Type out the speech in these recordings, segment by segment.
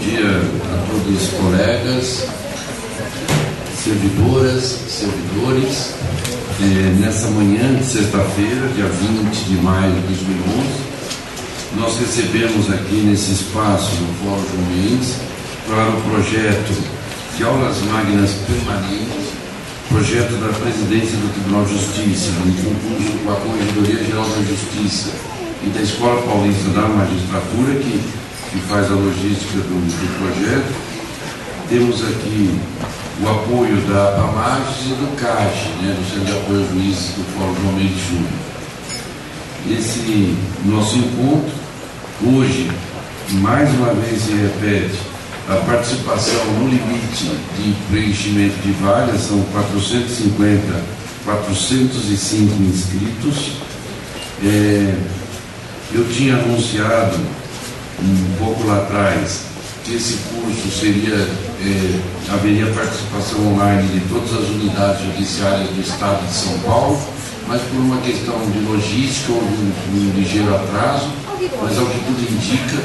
dia a todos os colegas, servidoras, servidores. Nessa manhã de sexta-feira, dia 20 de maio de 2011, nós recebemos aqui nesse espaço do Fórum João Mendes para o projeto de aulas magnas permanentes, projeto da Presidência do Tribunal de Justiça, em concurso com a Corregedoria Geral da Justiça e da Escola Paulista da Magistratura, que faz a logística do projeto. Temos aqui o apoio da AMAGES e do CAGE, do Centro de Apoio aos Juízes do Fórum João Mendes Júnior. Esse nosso encontro, hoje, mais uma vez se repete, a participação no limite de preenchimento de vagas, são 405 inscritos. Eu tinha anunciado um pouco lá atrás que esse curso haveria participação online de todas as unidades judiciárias do Estado de São Paulo, mas por uma questão de logística ou de um ligeiro atraso, mas ao que tudo indica,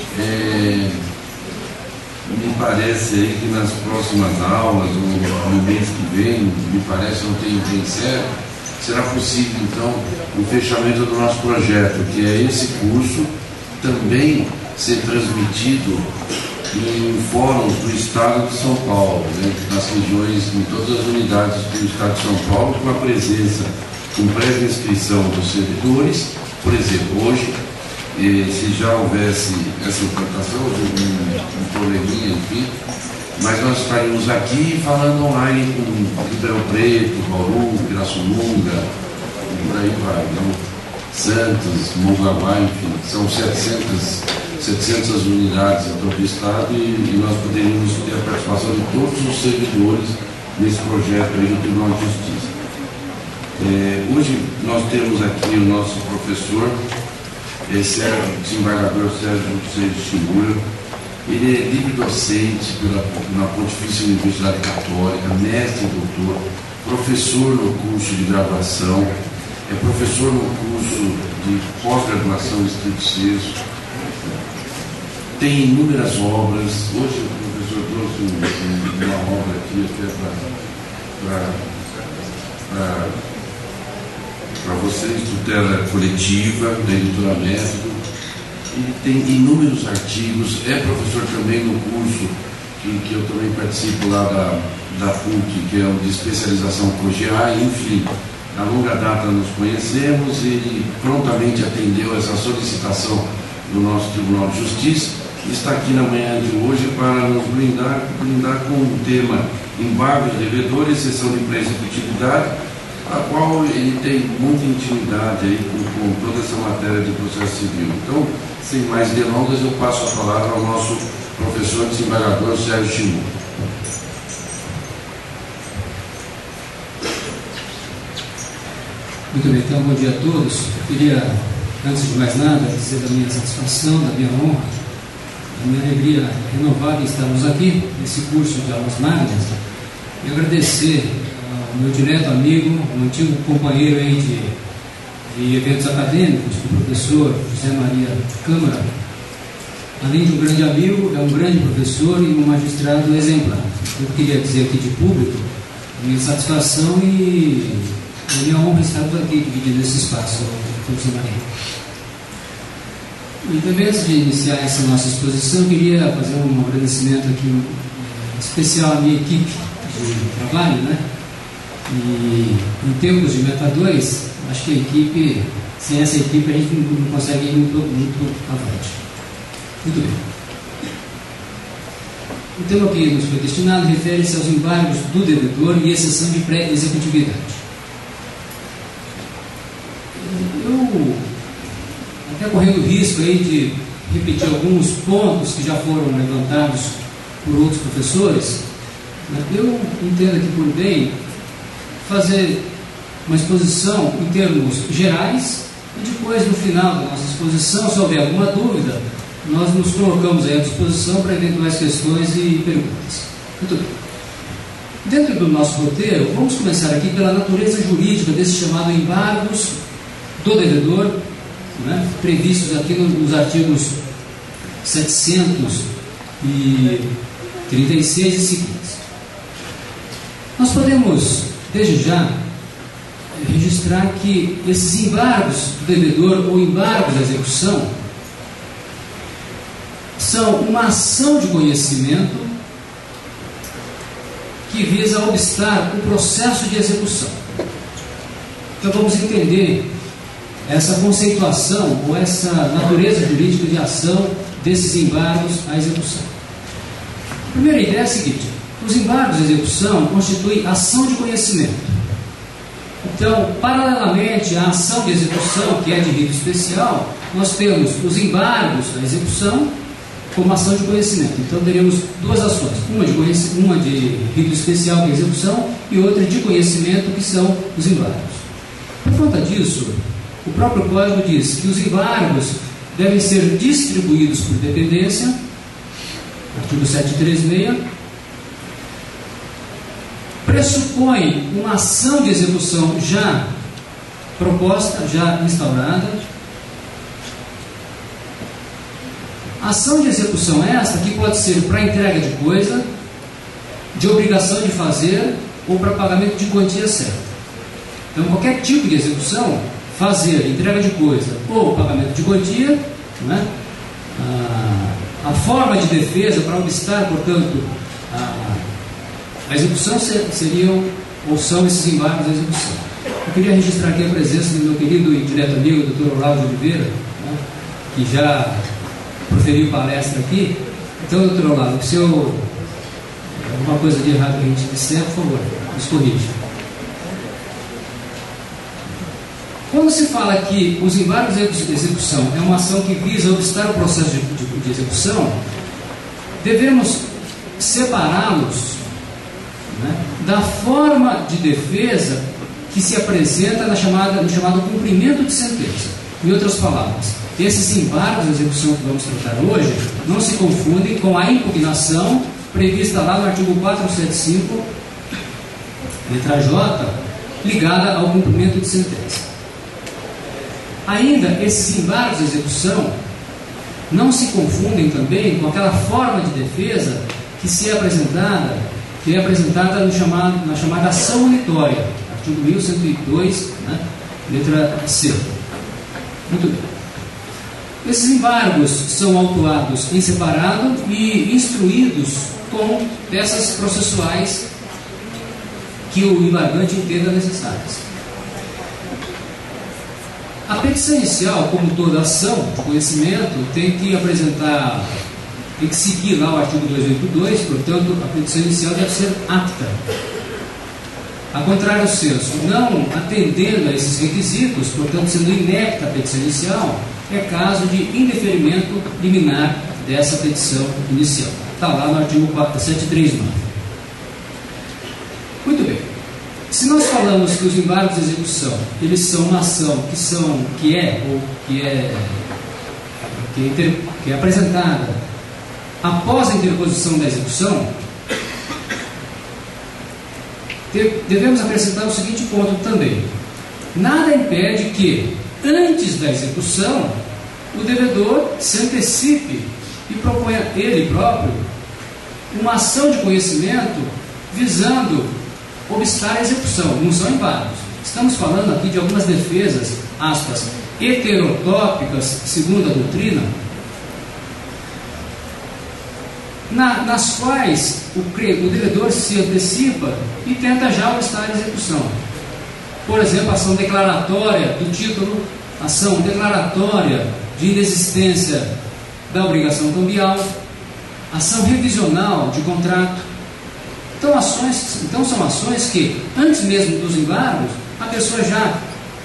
me parece aí que nas próximas aulas, ou no mês que vem, me parece, não tenho bem certo, será possível então o fechamento do nosso projeto, que é esse curso também ser transmitido em fóruns do Estado de São Paulo, nas regiões, em todas as unidades do Estado de São Paulo, com a presença, com prévia inscrição dos servidores. Por exemplo, hoje, se já houvesse essa implantação, um probleminha, enfim, mas nós estaríamos aqui falando online com Ribeirão Preto, Bauru, Pirassununga, e por aí vai, Santos, Mongaguá, enfim, são 700 unidades em todo o Estado e nós poderíamos ter a participação de todos os servidores nesse projeto aí do Tribunal de Justiça. Hoje nós temos aqui o nosso professor, desembargador Sérgio Shimura. Ele é livre docente na Pontifícia Universidade Católica, mestre e doutor, professor no curso de graduação, é professor no curso de pós-graduação estrito sensu, tem inúmeras obras. Hoje o professor trouxe uma obra aqui até para vocês, tutela coletiva, da editora Método. Ele tem inúmeros artigos, é professor também no curso que eu também participo lá da PUC, que é o de especialização COGEA, enfim, há longa data nos conhecemos. Ele prontamente atendeu essa solicitação do nosso Tribunal de Justiça e está aqui na manhã de hoje para nos brindar com o tema embargo de devedor e exceção de pré-executividade, a qual ele tem muita intimidade aí com toda essa matéria de processo civil. Então, sem mais delongas, eu passo a palavra ao nosso professor desembargador Sérgio Shimura. Muito bem, então, bom dia a todos. Eu queria, antes de mais nada, dizer da minha satisfação, da minha honra, da minha alegria renovada em estarmos aqui, nesse curso de aulas magnas, e agradecer ao meu direto amigo, um antigo companheiro aí de eventos acadêmicos, o professor José Maria Câmara. Além de um grande amigo, é um grande professor e um magistrado exemplar. Eu queria dizer aqui de público a minha satisfação e a minha honra estar aqui dividindo esse espaço, professor Maria. E também, antes de iniciar essa nossa exposição, eu queria fazer um agradecimento aqui especial à minha equipe de trabalho, E em termos de Meta2, acho que a equipe, sem essa equipe, a gente não consegue ir muito avante. Muito bem. O tema que nos foi destinado refere-se aos embargos do devedor e exceção de pré-executividade. Eu, até correndo o risco aí de repetir alguns pontos que já foram levantados por outros professores, eu entendo aqui por bem fazer uma exposição em termos gerais e depois, no final da nossa exposição, se houver alguma dúvida, nós nos colocamos aí à disposição para eventuais questões e perguntas. Muito bem. Dentro do nosso roteiro, vamos começar aqui pela natureza jurídica desse chamado embargos do devedor, previstos aqui nos artigos 700 e 36 e seguintes. Nós podemos, desde já, registrar que esses embargos do devedor ou embargos da execução são uma ação de conhecimento que visa obstar o processo de execução. Então vamos entender essa conceituação ou essa natureza jurídica de ação desses embargos à execução. A primeira ideia é a seguinte: os embargos à execução constituem ação de conhecimento. Então, paralelamente à ação de execução, que é de rito especial, nós temos os embargos à execução como ação de conhecimento. Então, teremos duas ações: uma de rito especial, que é a execução, e outra de conhecimento, que são os embargos. Por conta disso, o próprio Código diz que os embargos devem ser distribuídos por dependência, artigo 736, pressupõe uma ação de execução já proposta, já instaurada. Ação de execução esta que pode ser para entrega de coisa, de obrigação de fazer ou para pagamento de quantia certa. Então, qualquer tipo de execução, fazer, entrega de coisa ou pagamento de quantia, né? A forma de defesa para obstar, portanto, a execução seriam ou são esses embargos à execução. Eu queria registrar aqui a presença do meu querido e direto amigo, Dr. Olavo de Oliveira, né, que já proferiu palestra aqui. Então, Dr. Olavo, se eu alguma coisa de errado que a gente disser, por favor, nos corrija. Quando se fala que os embargos de execução é uma ação que visa obstar o processo de execução, devemos separá-los, né, da forma de defesa que se apresenta no chamado cumprimento de sentença. Em outras palavras, esses embargos de execução que vamos tratar hoje não se confundem com a impugnação prevista lá no artigo 475, letra J, ligada ao cumprimento de sentença. Ainda, esses embargos de execução não se confundem também com aquela forma de defesa que é apresentada na chamada ação monitória, artigo 1102, né, letra C. Muito bem. Esses embargos são autuados em separado e instruídos com peças processuais que o embargante entenda necessárias. A petição inicial, como toda ação de conhecimento, tem que seguir lá o artigo 282, portanto, a petição inicial deve ser apta. A contrário senso, não atendendo a esses requisitos, portanto, sendo inepta a petição inicial, é caso de indeferimento liminar dessa petição inicial. Está lá no artigo 739. Muito bem. Se nós falamos que os embargos de execução, eles são uma ação que é apresentada após a interposição da execução, devemos acrescentar o seguinte ponto também: nada impede que, antes da execução, o devedor se antecipe e proponha ele próprio uma ação de conhecimento visando obstar a execução. Não são embargos. Estamos falando aqui de algumas defesas, aspas, heterotópicas, segundo a doutrina, nas quais o devedor se antecipa e tenta já obstar a execução. Por exemplo, ação declaratória do título, ação declaratória de inexistência da obrigação cambial, ação revisional de contrato. Então são ações que, antes mesmo dos embargos, a pessoa já,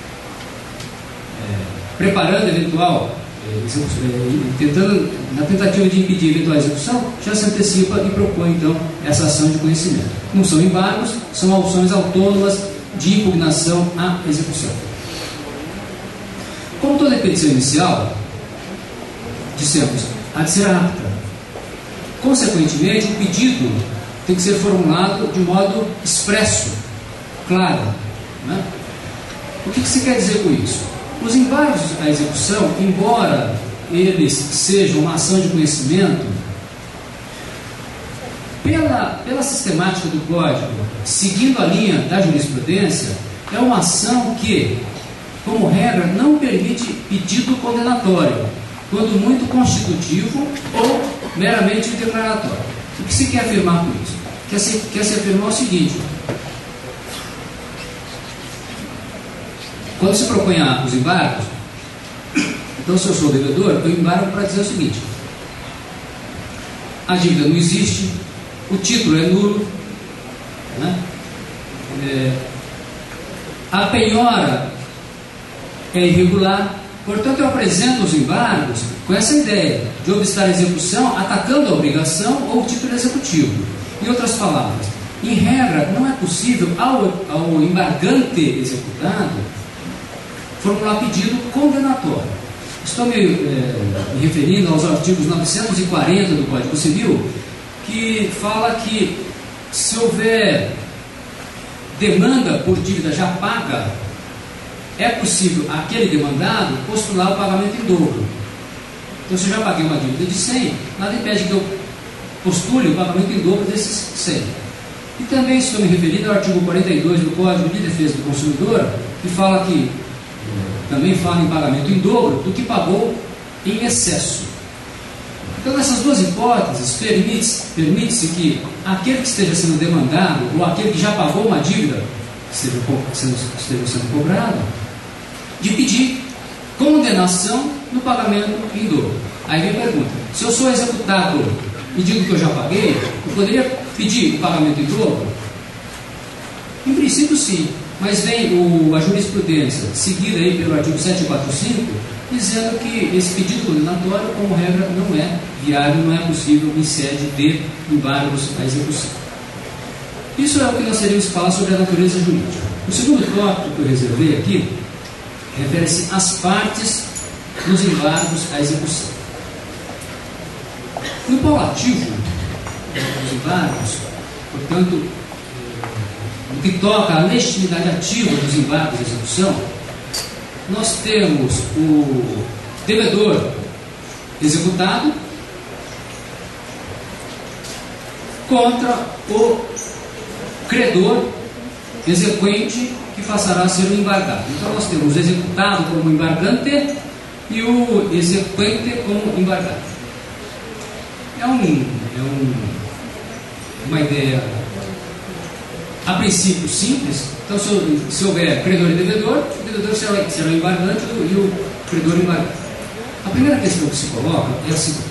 preparando eventual, na tentativa de impedir eventual execução, já se antecipa e propõe então essa ação de conhecimento. Não são embargos, são ações autônomas de impugnação à execução. Como toda petição inicial, dissemos, há de ser apta. Consequentemente, o pedido tem que ser formulado de modo expresso, claro, né? O que se quer dizer com isso? Os embargos à execução, embora eles sejam uma ação de conhecimento, pela sistemática do Código, seguindo a linha da jurisprudência, é uma ação que, como regra, não permite pedido condenatório, quando muito constitutivo ou meramente declaratório. O que se quer afirmar com isso? Quer se afirmar o seguinte: quando se propõe os embargos, então, se eu sou devedor, eu embargo para dizer o seguinte: a dívida não existe, o título é nulo, né? A penhora é irregular. Portanto, eu apresento os embargos com essa ideia de obstar a execução, atacando a obrigação ou o título executivo. Em outras palavras, em regra, não é possível ao embargante executado formular pedido condenatório. Estou me referindo aos artigos 940 do Código Civil, que fala que, se houver demanda por dívida já paga, é possível aquele demandado postular o pagamento em dobro. Então, se eu já paguei uma dívida de 100, nada impede que eu postule o pagamento em dobro desses 100. E também estou me referindo ao artigo 42 do Código de Defesa do Consumidor, que fala que também fala em pagamento em dobro do que pagou em excesso. Então, nessas duas hipóteses, permite-se que aquele que esteja sendo demandado ou aquele que já pagou uma dívida que esteja sendo cobrado, de pedir condenação no pagamento em dobro. Aí vem a pergunta: se eu sou executado e digo que eu já paguei, eu poderia pedir o pagamento em dobro? Em princípio, sim. Mas vem a jurisprudência, seguida aí pelo artigo 745, dizendo que esse pedido condenatório, como regra, não é viável, não é possível em sede de embargos à execução. Isso é o que nós teríamos que falar sobre a natureza jurídica. O segundo tópico que eu reservei aqui refere-se às partes dos embargos à execução. No paulativo dos embargos, portanto, no que toca à legitimidade ativa dos embargos à execução, nós temos o devedor executado contra o credor exequente que passará a ser o embargado. Então, nós temos o executado como embargante e o exequente como embargado. É uma ideia, a princípio, simples. Então, se houver credor e devedor, o devedor será o embargante e o credor o embargado. A primeira questão que se coloca é a seguinte: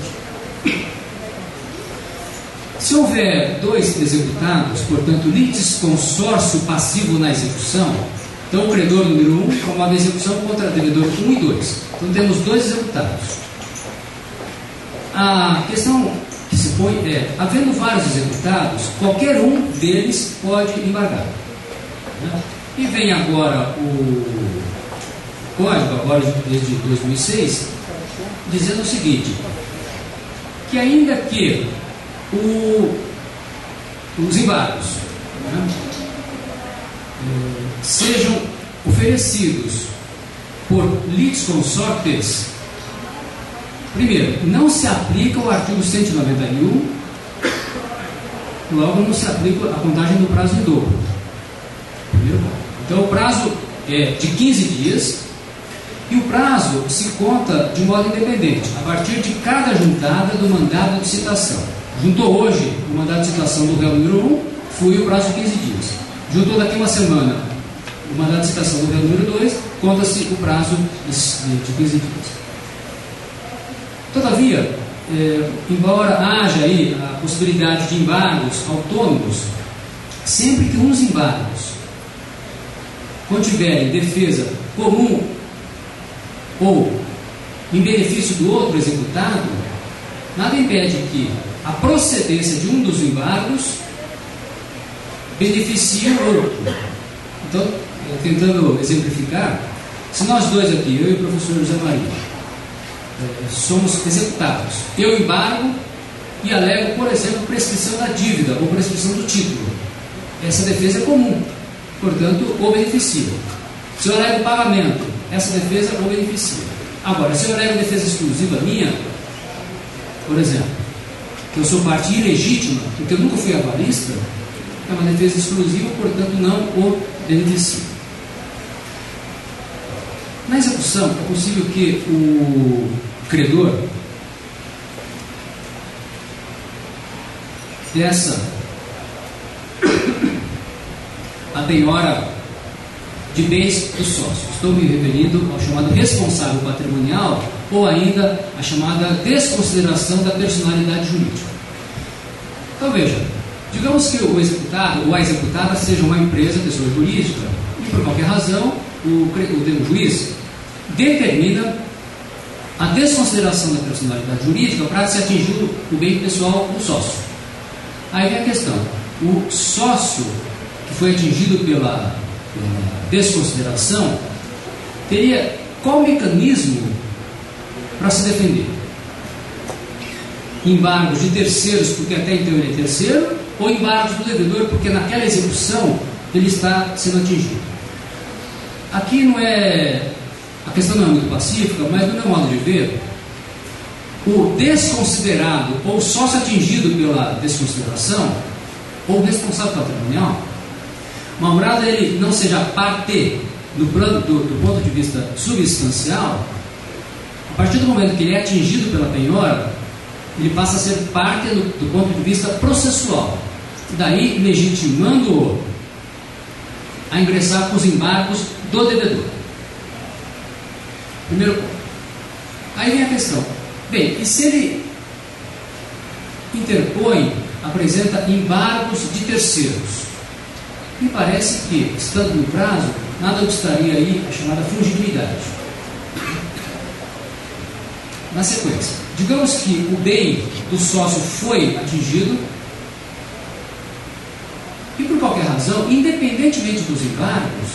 se houver dois executados, portanto, litisconsórcio passivo na execução, então o credor número 1 promove a execução contra o devedor 1 e 2. Então temos dois executados. A questão que se põe é: havendo vários executados, qualquer um deles pode embargar. E vem agora o Código, agora desde 2006, dizendo o seguinte: que ainda que os embargos sejam oferecidos por litisconsortes, primeiro, não se aplica o artigo 191, logo não se aplica a contagem do prazo em dobro. Primeiro ponto. Então o prazo é de 15 dias e o prazo se conta de modo independente, a partir de cada juntada do mandado de citação. Juntou hoje o mandado de citação do réu número 1, foi o prazo de 15 dias. Juntou daqui uma semana o mandado de citação do réu número 2, conta-se o prazo de 15 dias. Todavia, embora haja aí a possibilidade de embargos autônomos, sempre que uns embargos contiverem defesa comum ou em benefício do outro executado, nada impede que a procedência de um dos embargos beneficie o outro. Então, tentando exemplificar, se nós dois aqui, eu e o professor José Maria, somos executados, eu embargo e alego, por exemplo, prescrição da dívida ou prescrição do título. Essa defesa é comum, portanto, o beneficia. Se eu alego pagamento, essa defesa o beneficia. Agora, se eu alego defesa exclusiva minha, por exemplo, que eu sou parte ilegítima, porque eu nunca fui avalista, é uma defesa exclusiva, portanto não o beneficia. Na execução, é possível que o credor peça a penhora de bens do sócio. Estou me referindo ao chamado responsável patrimonial ou ainda a chamada desconsideração da personalidade jurídica. Então veja, digamos que o executado ou a executada seja uma empresa, pessoa jurídica, e por qualquer razão o juiz determina a desconsideração da personalidade jurídica para se atingir o bem pessoal do sócio. Aí vem a questão: o sócio que foi atingido pela desconsideração teria qual mecanismo para se defender? Embargos de terceiros, porque até então ele é terceiro, ou embargos do devedor, porque naquela execução ele está sendo atingido? Aqui não é, a questão não é muito pacífica, mas do meu modo de ver, o desconsiderado ou sócio atingido pela desconsideração, ou responsável patrimonial, malgrado ele não seja parte do ponto de vista substancial, a partir do momento que ele é atingido pela penhora, ele passa a ser parte do ponto de vista processual, daí legitimando-o a ingressar com os embargos do devedor. Primeiro ponto. Aí vem a questão: bem, e se ele interpõe, apresenta embargos de terceiros? Me parece que, estando no prazo, nada obstaria aí a chamada fungibilidade. Na sequência, digamos que o bem do sócio foi atingido e, por qualquer razão, independentemente dos embargos,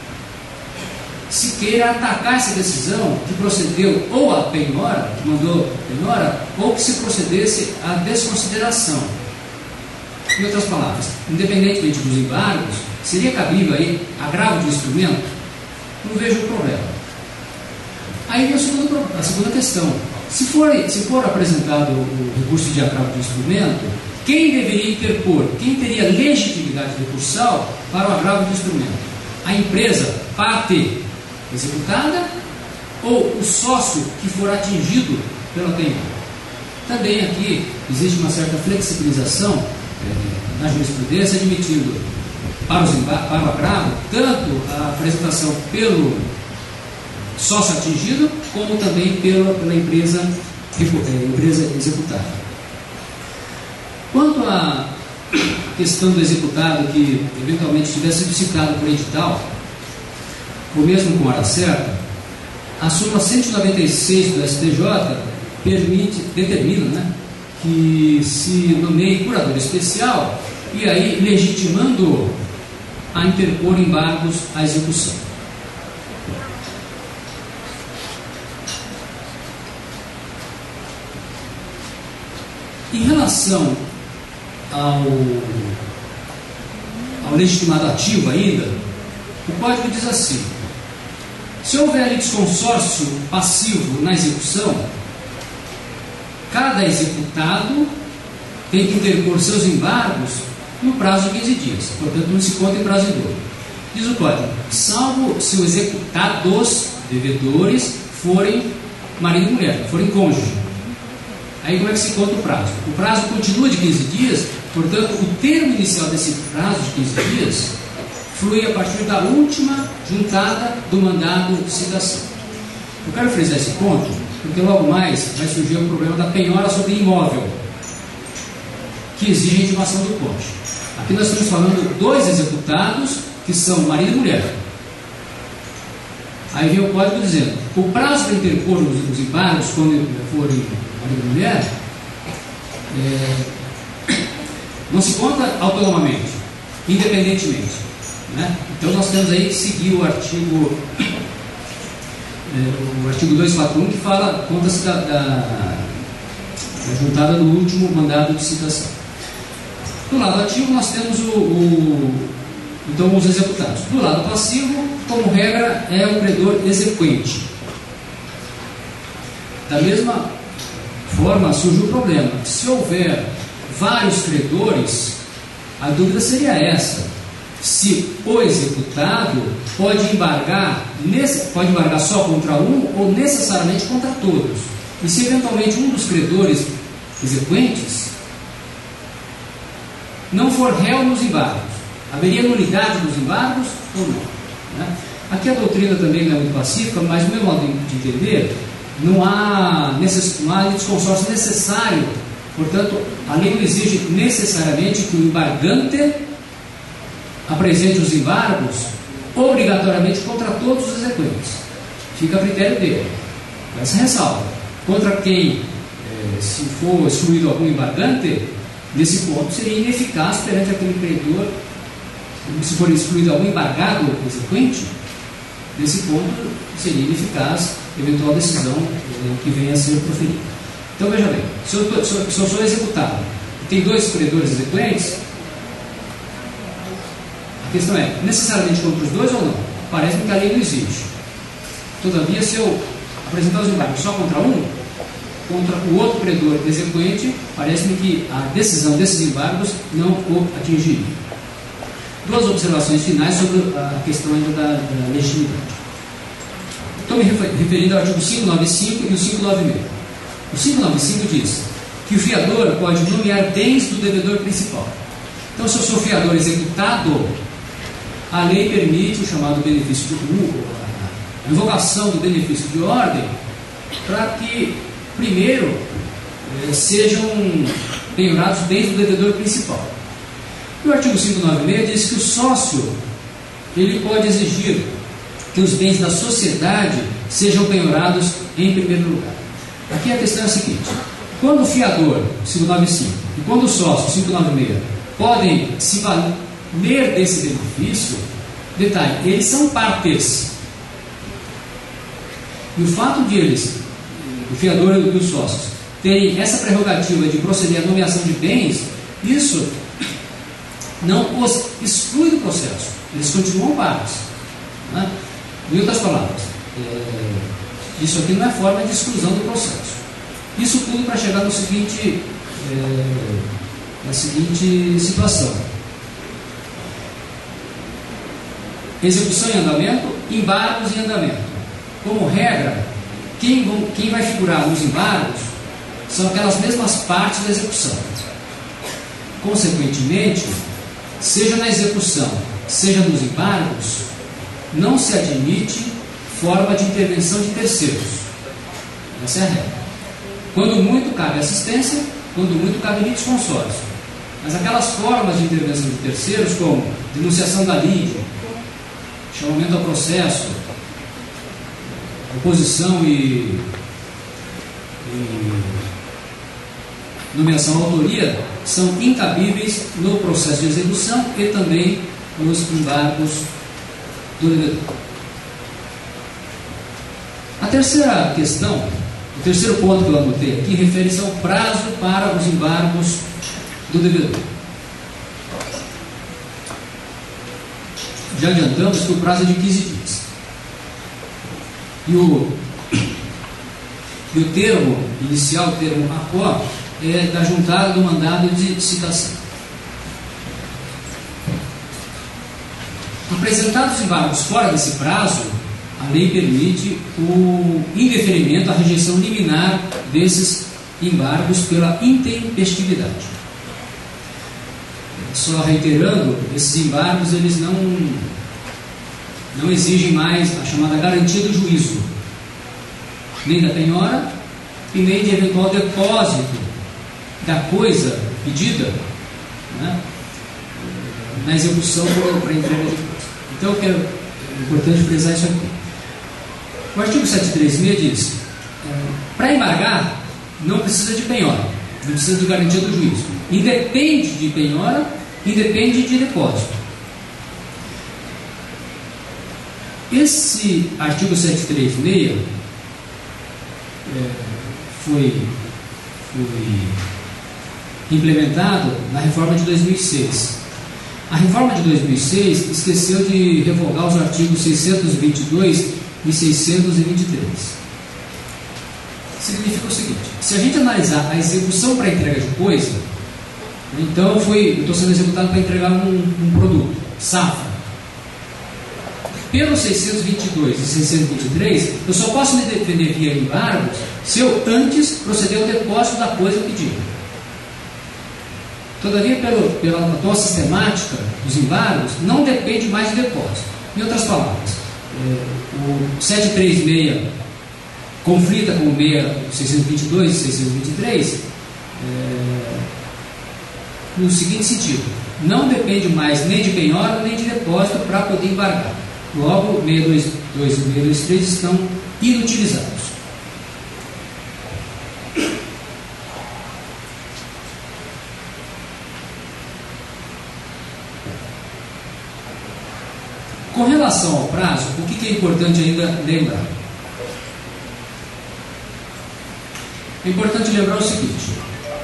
se queira atacar essa decisão que procedeu ou a penhora, que mandou a penhora, ou que se procedesse à desconsideração. Em outras palavras, independentemente dos embargos, seria cabível aí agravo de instrumento? Não vejo o problema. Aí vem a segunda questão: se for apresentado o recurso de agravo de instrumento, quem deveria interpor? Quem teria legitimidade recursal para o agravo de instrumento? A empresa, parte executada, ou o sócio que for atingido pela penhora? Também aqui existe uma certa flexibilização na jurisprudência, admitindo para o agravo tanto a apresentação pelo sócio atingido, como também pela empresa executada. Quanto à questão do executado que eventualmente tivesse sido citado por edital, ou mesmo com hora certa, a súmula 196 do STJ determina, que se nomeie curador especial, e aí legitimando a interpor embargos à execução. Em relação ao legitimado ativo ainda, o Código diz assim: se houver ali desconsórcio passivo na execução, cada executado tem que interpor seus embargos no prazo de 15 dias, portanto não se conta em prazo em dobro. Diz o Código: salvo se o executados devedores forem marido e mulher, forem cônjuge. Aí como é que se conta o prazo? O prazo continua de 15 dias, portanto o termo inicial desse prazo de 15 dias flui a partir da última juntada do mandado de citação. Eu quero frisar esse ponto, porque logo mais vai surgir o problema da penhora sobre imóvel, que exige a intimação do cônjuge. Aqui nós estamos falando dois executados, que são marido e mulher. Aí vem o Código dizendo: o prazo para interpor os embargos, quando forem marido e mulher, não se conta autonomamente, independentemente, né? Então nós temos aí que seguir o artigo 241, que fala, conta-se da juntada do último mandado de citação. Do lado ativo nós temos então os executados. Do lado passivo, como regra, é o credor exequente. Da mesma forma surge o problema. Se houver vários credores, a dúvida seria essa: se o executado pode embargar só contra um ou necessariamente contra todos. E se eventualmente um dos credores exequentes não for réu nos embargos, haveria nulidade dos embargos ou não? Né? Aqui a doutrina também não é muito pacífica, mas no meu modo de entender, não há litisconsórcio necessário. Portanto, a lei não exige necessariamente que o embargante apresente os embargos obrigatoriamente contra todos os exequentes. Fica a critério dele. Essa ressalva. Contra quem, se for excluído algum embargante, nesse ponto seria ineficaz perante aquele credor. Se for excluído algum embargado exequente, nesse ponto seria ineficaz eventual decisão que venha a ser proferida. Então veja bem, se eu sou executado e tem dois credores exequentes, a questão é, necessariamente contra os dois ou não? Parece-me que a lei não exige. Todavia, se eu apresentar os embargos só contra um, contra o outro credor exequente, parece-me que a decisão desses embargos não o atingiria. Duas observações finais sobre a questão ainda da legitimidade. Estou me referindo ao artigo 595 e o 596. O 595 diz que o fiador pode nomear bens do devedor principal. Então, se eu sou fiador executado, a lei permite o chamado benefício de a invocação do benefício de ordem para que, primeiro, sejam penhorados bens do devedor principal. E o artigo 596 diz que o sócio ele pode exigir que os bens da sociedade sejam penhorados em primeiro lugar. Aqui a questão é a seguinte: quando o fiador, 595, e quando o sócio, 596, podem se valer desse benefício, detalhe, eles são partes. E o fato de eles, o fiador e os sócios, terem essa prerrogativa de proceder à nomeação de bens, isso não os exclui do processo. Eles continuam partes. Né? Em outras palavras, isso aqui não é forma de exclusão do processo. Isso tudo para chegar na seguinte situação: execução em andamento, embargos em andamento. Como regra, quem vai figurar nos embargos são aquelas mesmas partes da execução. Consequentemente, seja na execução, seja nos embargos, não se admite forma de intervenção de terceiros. Essa é a regra. Quando muito cabe assistência, quando muito cabe litisconsórcio. Mas aquelas formas de intervenção de terceiros, como denunciação da lide, chamamento ao processo, oposição e nomeação à autoria, são incabíveis no processo de execução e também nos embargos do devedor. A terceira questão, o terceiro ponto que eu anotei aqui, refere-se ao prazo para os embargos do devedor. Já adiantamos que o prazo é de 15 dias. E o termo inicial, o termo ACO, é da juntada do mandado de citação. Apresentados os embargos fora desse prazo, a lei permite o indeferimento, a rejeição liminar desses embargos pela intempestividade. Só reiterando, esses embargos eles não exigem mais a chamada garantia do juízo, nem da penhora e nem de eventual depósito da coisa pedida, né, na execução para entrega de coisa. Então é importante frisar isso aqui. O artigo 736 diz: para embargar não precisa de penhora, não precisa de garantia do juízo, independe de penhora, independe de depósito. Esse artigo 736 foi implementado na reforma de 2006. A reforma de 2006 esqueceu de revogar os artigos 622 e 623. significa o seguinte: se a gente analisar a execução para entrega de coisa, então eu estou sendo executado para entregar um produto, safra. Pelos 622 e 623, eu só posso me defender via embargos se eu antes proceder ao depósito da coisa pedida. Todavia, pela atual sistemática dos embargos, não depende mais de depósito. Em outras palavras, o 736 conflita com o 622 e 623 no seguinte sentido: não depende mais nem de penhora nem de depósito para poder embargar. Logo, 622 e 623 estão inutilizados. Com relação ao prazo, o que é importante ainda lembrar? É importante lembrar o seguinte: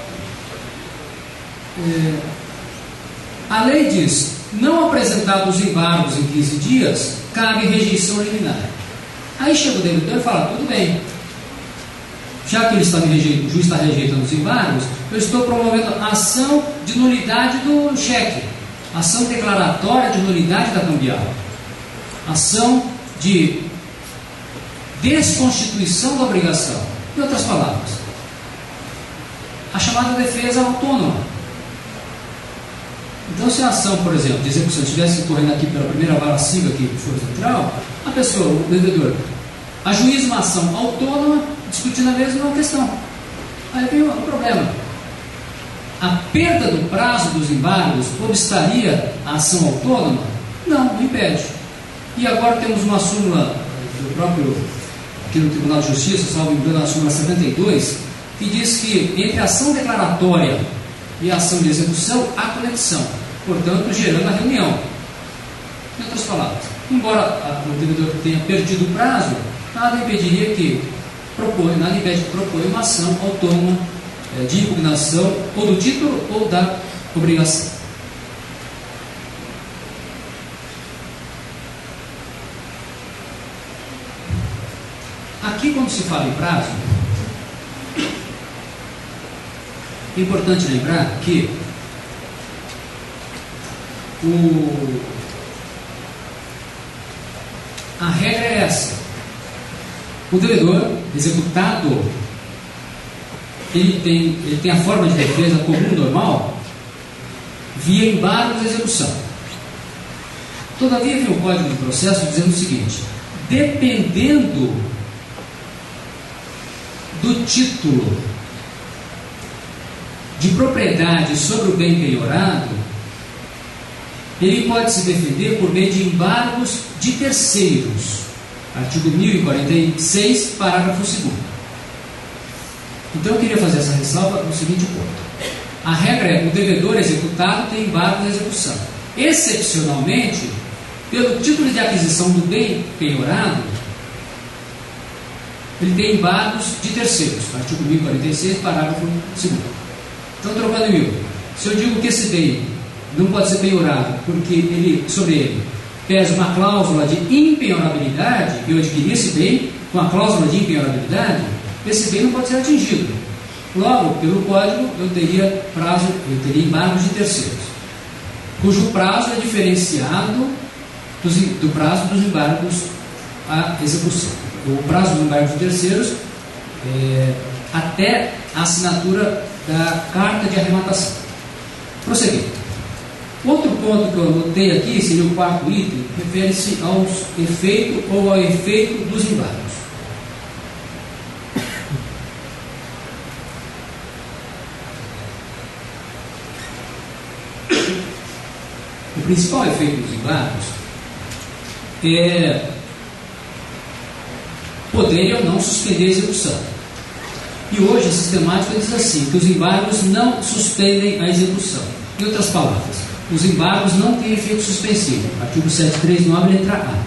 a lei diz, não apresentados os embargos em 15 dias, cabe rejeição liminar. Aí chega o devedor e fala, tudo bem, já que ele está o juiz está rejeitando os embargos, eu estou promovendo ação de nulidade do cheque, ação declaratória de nulidade da cambial, ação de desconstituição da obrigação. Em outras palavras, a chamada defesa autônoma. Então, se a ação, por exemplo, de execução estivesse correndo aqui pela primeira vara civil aqui do Foro Central, a pessoa, o devedor, ajuiza uma ação autônoma discutindo a mesma questão. Aí vem o problema. A perda do prazo dos embargos obstaria a ação autônoma? Não impede. E agora temos uma súmula do próprio, aqui no Tribunal de Justiça, salvo engano, a súmula 72, que diz que entre a ação declaratória e a ação de execução há conexão, portanto, gerando a reunião. Em outras palavras, embora o devedor tenha perdido o prazo, nada impediria que nada impede que proponha uma ação autônoma de impugnação ou do título ou da obrigação. Aqui, quando se fala em prazo, é importante lembrar que a regra é essa: o devedor executado ele tem a forma de defesa comum normal via embargo de execução. Todavia, vem o Código de Processo dizendo o seguinte: dependendo do título de propriedade sobre o bem penhorado, ele pode se defender por meio de embargos de terceiros. Artigo 1046, parágrafo 2º. Então eu queria fazer essa ressalva no seguinte ponto: a regra é: o devedor executado tem embargo de execução. Excepcionalmente, pelo título de aquisição do bem penhorado, ele tem embargos de terceiros. Artigo 1046, parágrafo 2º. Então, trocando em mil, se eu digo que esse bem não pode ser penhorado porque sobre ele pesa uma cláusula de impenhorabilidade, eu adquiri esse bem com a cláusula de impenhorabilidade, esse bem não pode ser atingido. Logo, pelo Código, eu teria embargos de terceiros, cujo prazo é diferenciado do prazo dos embargos à execução. O prazo dos embargos de terceiros até a assinatura da carta de arrematação. Prosseguindo. Outro ponto que eu anotei aqui, seria o quarto item, refere-se ao efeito dos embargos. O principal efeito dos embargos é poder ou não suspender a execução. E hoje a sistemática diz assim, que os embargos não suspendem a execução. Em outras palavras, os embargos não têm efeito suspensivo. Artigo 739, letra A.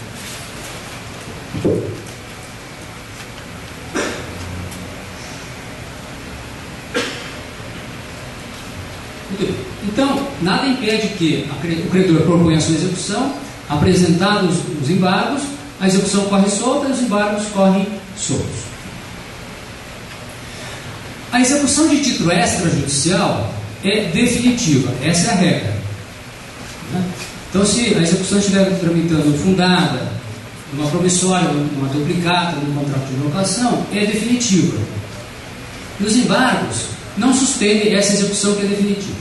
Muito bem. Então, nada impede que o credor proponha a sua execução, apresentados os embargos, a execução corre solta e os embargos correm soltos. A execução de título extrajudicial é definitiva, essa é a regra, né? Então, se a execução estiver tramitando fundada, numa promissória, numa duplicata, num contrato de locação, é definitiva. Nos embargos, não suspende essa execução que é definitiva.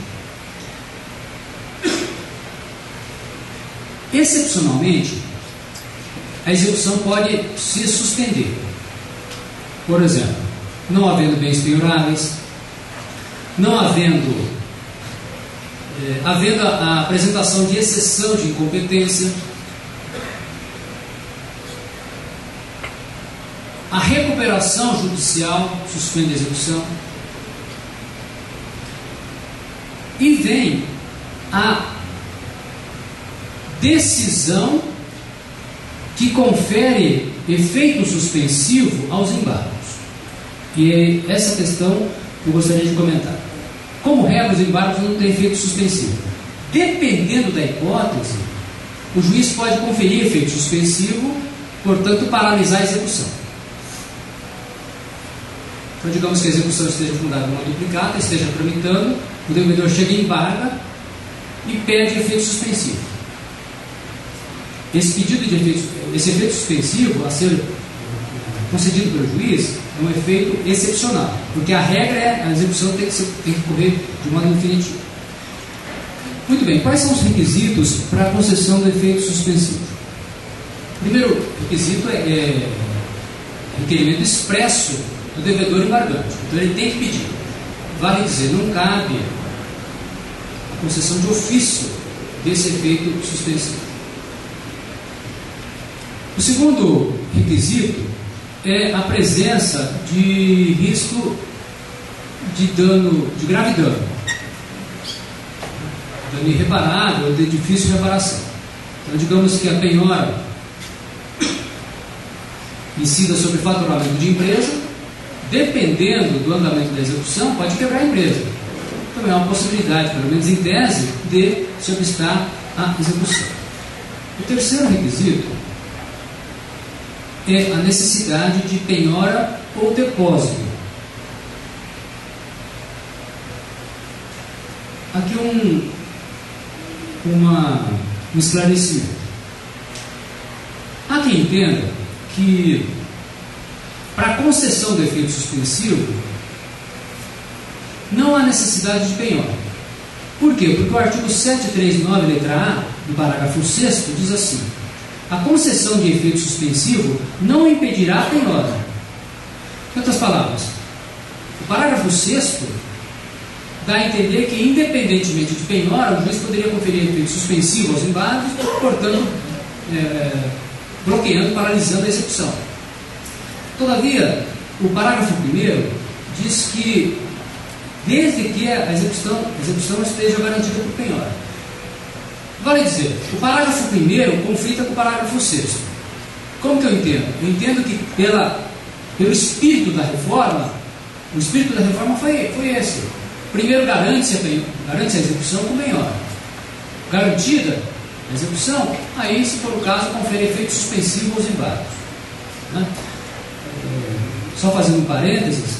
Excepcionalmente, a execução pode se suspender. Por exemplo, não havendo bens penhoráveis, não havendo a apresentação de exceção de incompetência, a recuperação judicial suspende a execução, e vem a decisão que confere efeito suspensivo aos embargos. E é essa questão que eu gostaria de comentar. Como regra, os embargos não têm efeito suspensivo. Dependendo da hipótese, o juiz pode conferir efeito suspensivo, portanto, paralisar a execução. Então, digamos que a execução esteja fundada numa duplicata, esteja tramitando, o devedor chega e embarga e pede efeito suspensivo. Esse efeito suspensivo a ser concedido pelo juiz é um efeito excepcional, porque a regra é a execução tem que ocorrer de modo definitivo. Muito bem, quais são os requisitos para a concessão do efeito suspensivo? O primeiro requisito é requerimento expresso do devedor embargante. Então ele tem que pedir. Vale dizer, não cabe a concessão de ofício desse efeito suspensivo. O segundo requisito é a presença de risco de dano, de grave dano irreparável ou de difícil reparação. Então, digamos que a penhora incida sobre faturamento de empresa, dependendo do andamento da execução, pode quebrar a empresa. Também é uma possibilidade, pelo menos em tese, de se obstar à execução. O terceiro requisito é a necessidade de penhora ou depósito. Aqui um esclarecimento. Há quem entenda que para a concessão do efeito suspensivo não há necessidade de penhora. Por quê? Porque o artigo 739, letra A, do parágrafo 6º, diz assim: a concessão de efeito suspensivo não impedirá a penhora. Em outras palavras, o parágrafo 6º dá a entender que, independentemente de penhora, o juiz poderia conferir efeito suspensivo aos embargos, portanto, bloqueando, paralisando a execução. Todavia, o parágrafo 1º diz que, desde que a execução esteja garantida por penhora. Vale dizer, o parágrafo 1º conflita com o parágrafo 6º. Como que eu entendo? Eu entendo que pelo espírito da reforma, o espírito da reforma foi esse. Primeiro garante a execução com penhora. Garantida a execução, aí, se for o caso, confere efeito suspensivo aos embargos, né? Só fazendo um parênteses,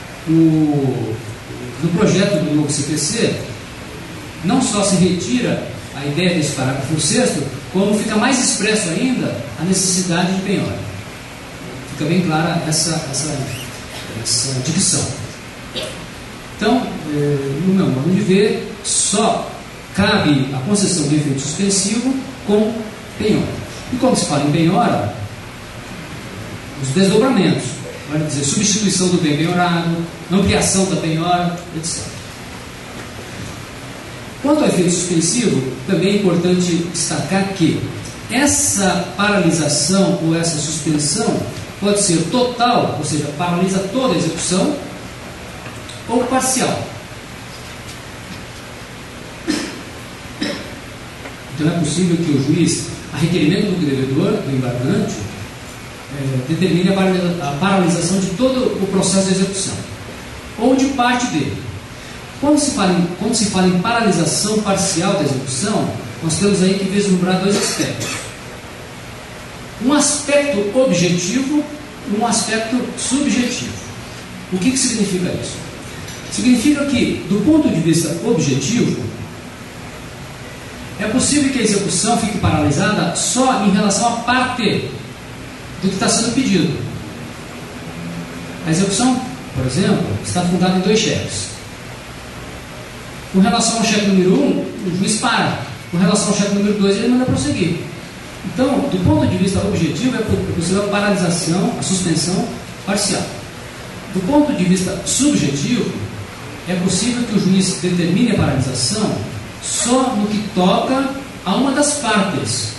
no projeto do novo CPC, não só se retira a ideia desse parágrafo 6º, como fica mais expresso ainda a necessidade de penhora. Fica bem clara essa dicção. Então, no meu modo de ver, só cabe a concessão de efeito suspensivo com penhora. E quando se fala em penhora, os desdobramentos, vale dizer, substituição do bem penhorado, ampliação da penhora, etc. Quanto ao efeito suspensivo, também é importante destacar que essa paralisação ou essa suspensão pode ser total, ou seja, paralisa toda a execução, ou parcial. Então é possível que o juiz, a requerimento do devedor, do embargante, determine a paralisação de todo o processo de execução, ou de parte dele. Quando se fala em paralisação parcial da execução, nós temos aí que vislumbrar dois aspectos. Um aspecto objetivo e um aspecto subjetivo. O que significa isso? Significa que, do ponto de vista objetivo, é possível que a execução fique paralisada só em relação à parte do que está sendo pedido. A execução, por exemplo, está fundada em 2 cheques. Com relação ao cheque número 1, o juiz para. Com relação ao cheque número 2, ele manda prosseguir. Então, do ponto de vista objetivo, é possível a paralisação, a suspensão parcial. Do ponto de vista subjetivo, é possível que o juiz determine a paralisação só no que toca a uma das partes.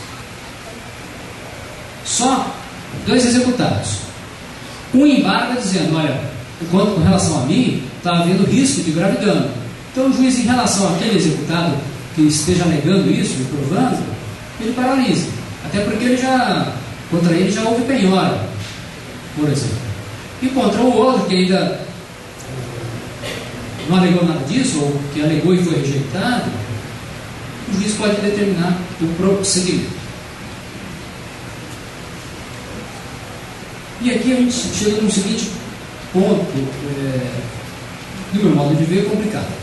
Só 2 executados. Um embarga dizendo, olha, enquanto com relação a mim, está havendo risco de grave dano. Então o juiz, em relação àquele executado que esteja alegando isso, e provando, ele paralisa. Até porque contra ele já houve penhora, por exemplo. E contra o outro, que ainda não alegou nada disso, ou que alegou e foi rejeitado, o juiz pode determinar o prosseguimento. E aqui a gente chega no seguinte ponto, do meu modo de ver, complicado.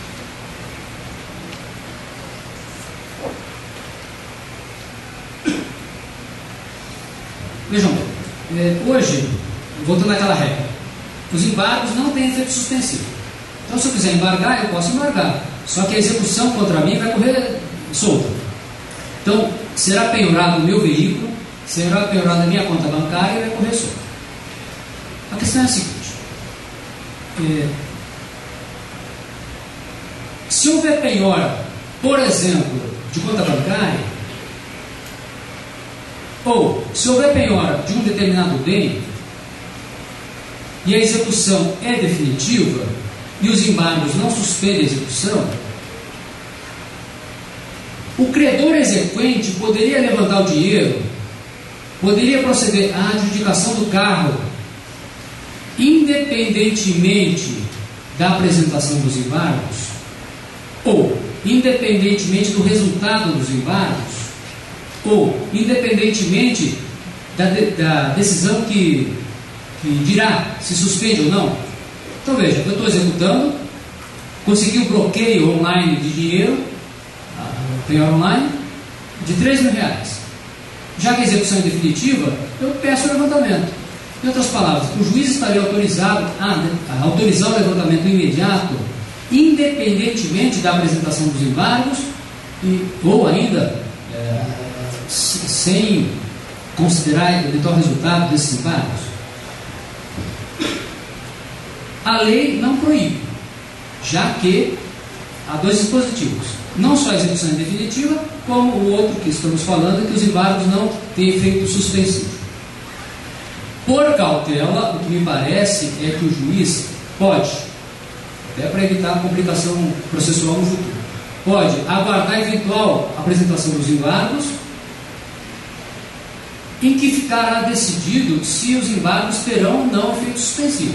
Vejam bem, hoje, voltando àquela regra, os embargos não têm efeito suspensivo. Então, se eu quiser embargar, eu posso embargar. Só que a execução contra mim vai correr solta. Então, será penhorado o meu veículo, será penhorada a minha conta bancária e vai correr solta. A questão é a seguinte: se houver penhora, por exemplo, de conta bancária, ou se houver penhora de um determinado bem e a execução é definitiva e os embargos não suspendem a execução, o credor exequente poderia levantar o dinheiro, poderia proceder à adjudicação do carro, independentemente da apresentação dos embargos, ou independentemente do resultado dos embargos, ou independentemente da decisão que dirá se suspende ou não. Então veja, eu estou executando, consegui um bloqueio online de dinheiro, penhora online, de R$3.000. Já que a execução é definitiva, eu peço o levantamento. Em outras palavras, o juiz estaria autorizado a autorizar o levantamento imediato, independentemente da apresentação dos embargos, ou ainda sem considerar o eventual resultado desses embargos. A lei não proíbe, já que há 2 dispositivos. Não só a execução é definitiva, como o outro que estamos falando, que os embargos não têm efeito suspensivo. Por cautela, o que me parece é que o juiz pode, até para evitar a complicação processual no futuro, pode aguardar a eventual apresentação dos embargos, em que ficará decidido se os embargos terão ou não efeito suspensivo.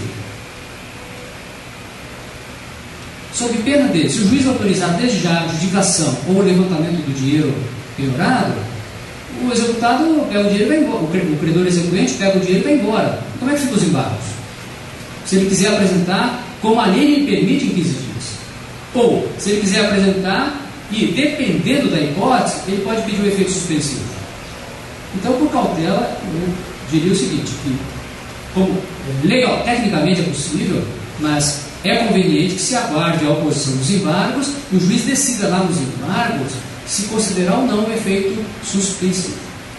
Sob pena de, se o juiz autorizar desde já a adjudicação ou o levantamento do dinheiro penhorado, o executado pega o dinheiro e vai embora. O credor exequente pega o dinheiro e vai embora. Como é que ficam os embargos? Se ele quiser apresentar como a lei lhe permite em 15 dias. Ou, se ele quiser apresentar e, dependendo da hipótese, ele pode pedir o efeito suspensivo. Então, por cautela, eu diria o seguinte, que como legal, tecnicamente é possível, mas é conveniente que se aguarde a oposição dos embargos e o juiz decida lá nos embargos se considerar ou não o efeito suspensivo.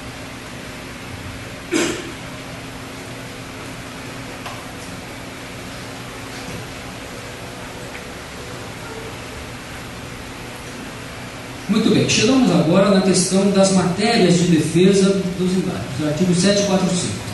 Muito bem, chegamos agora na questão das matérias de defesa dos embargos, artigo 745.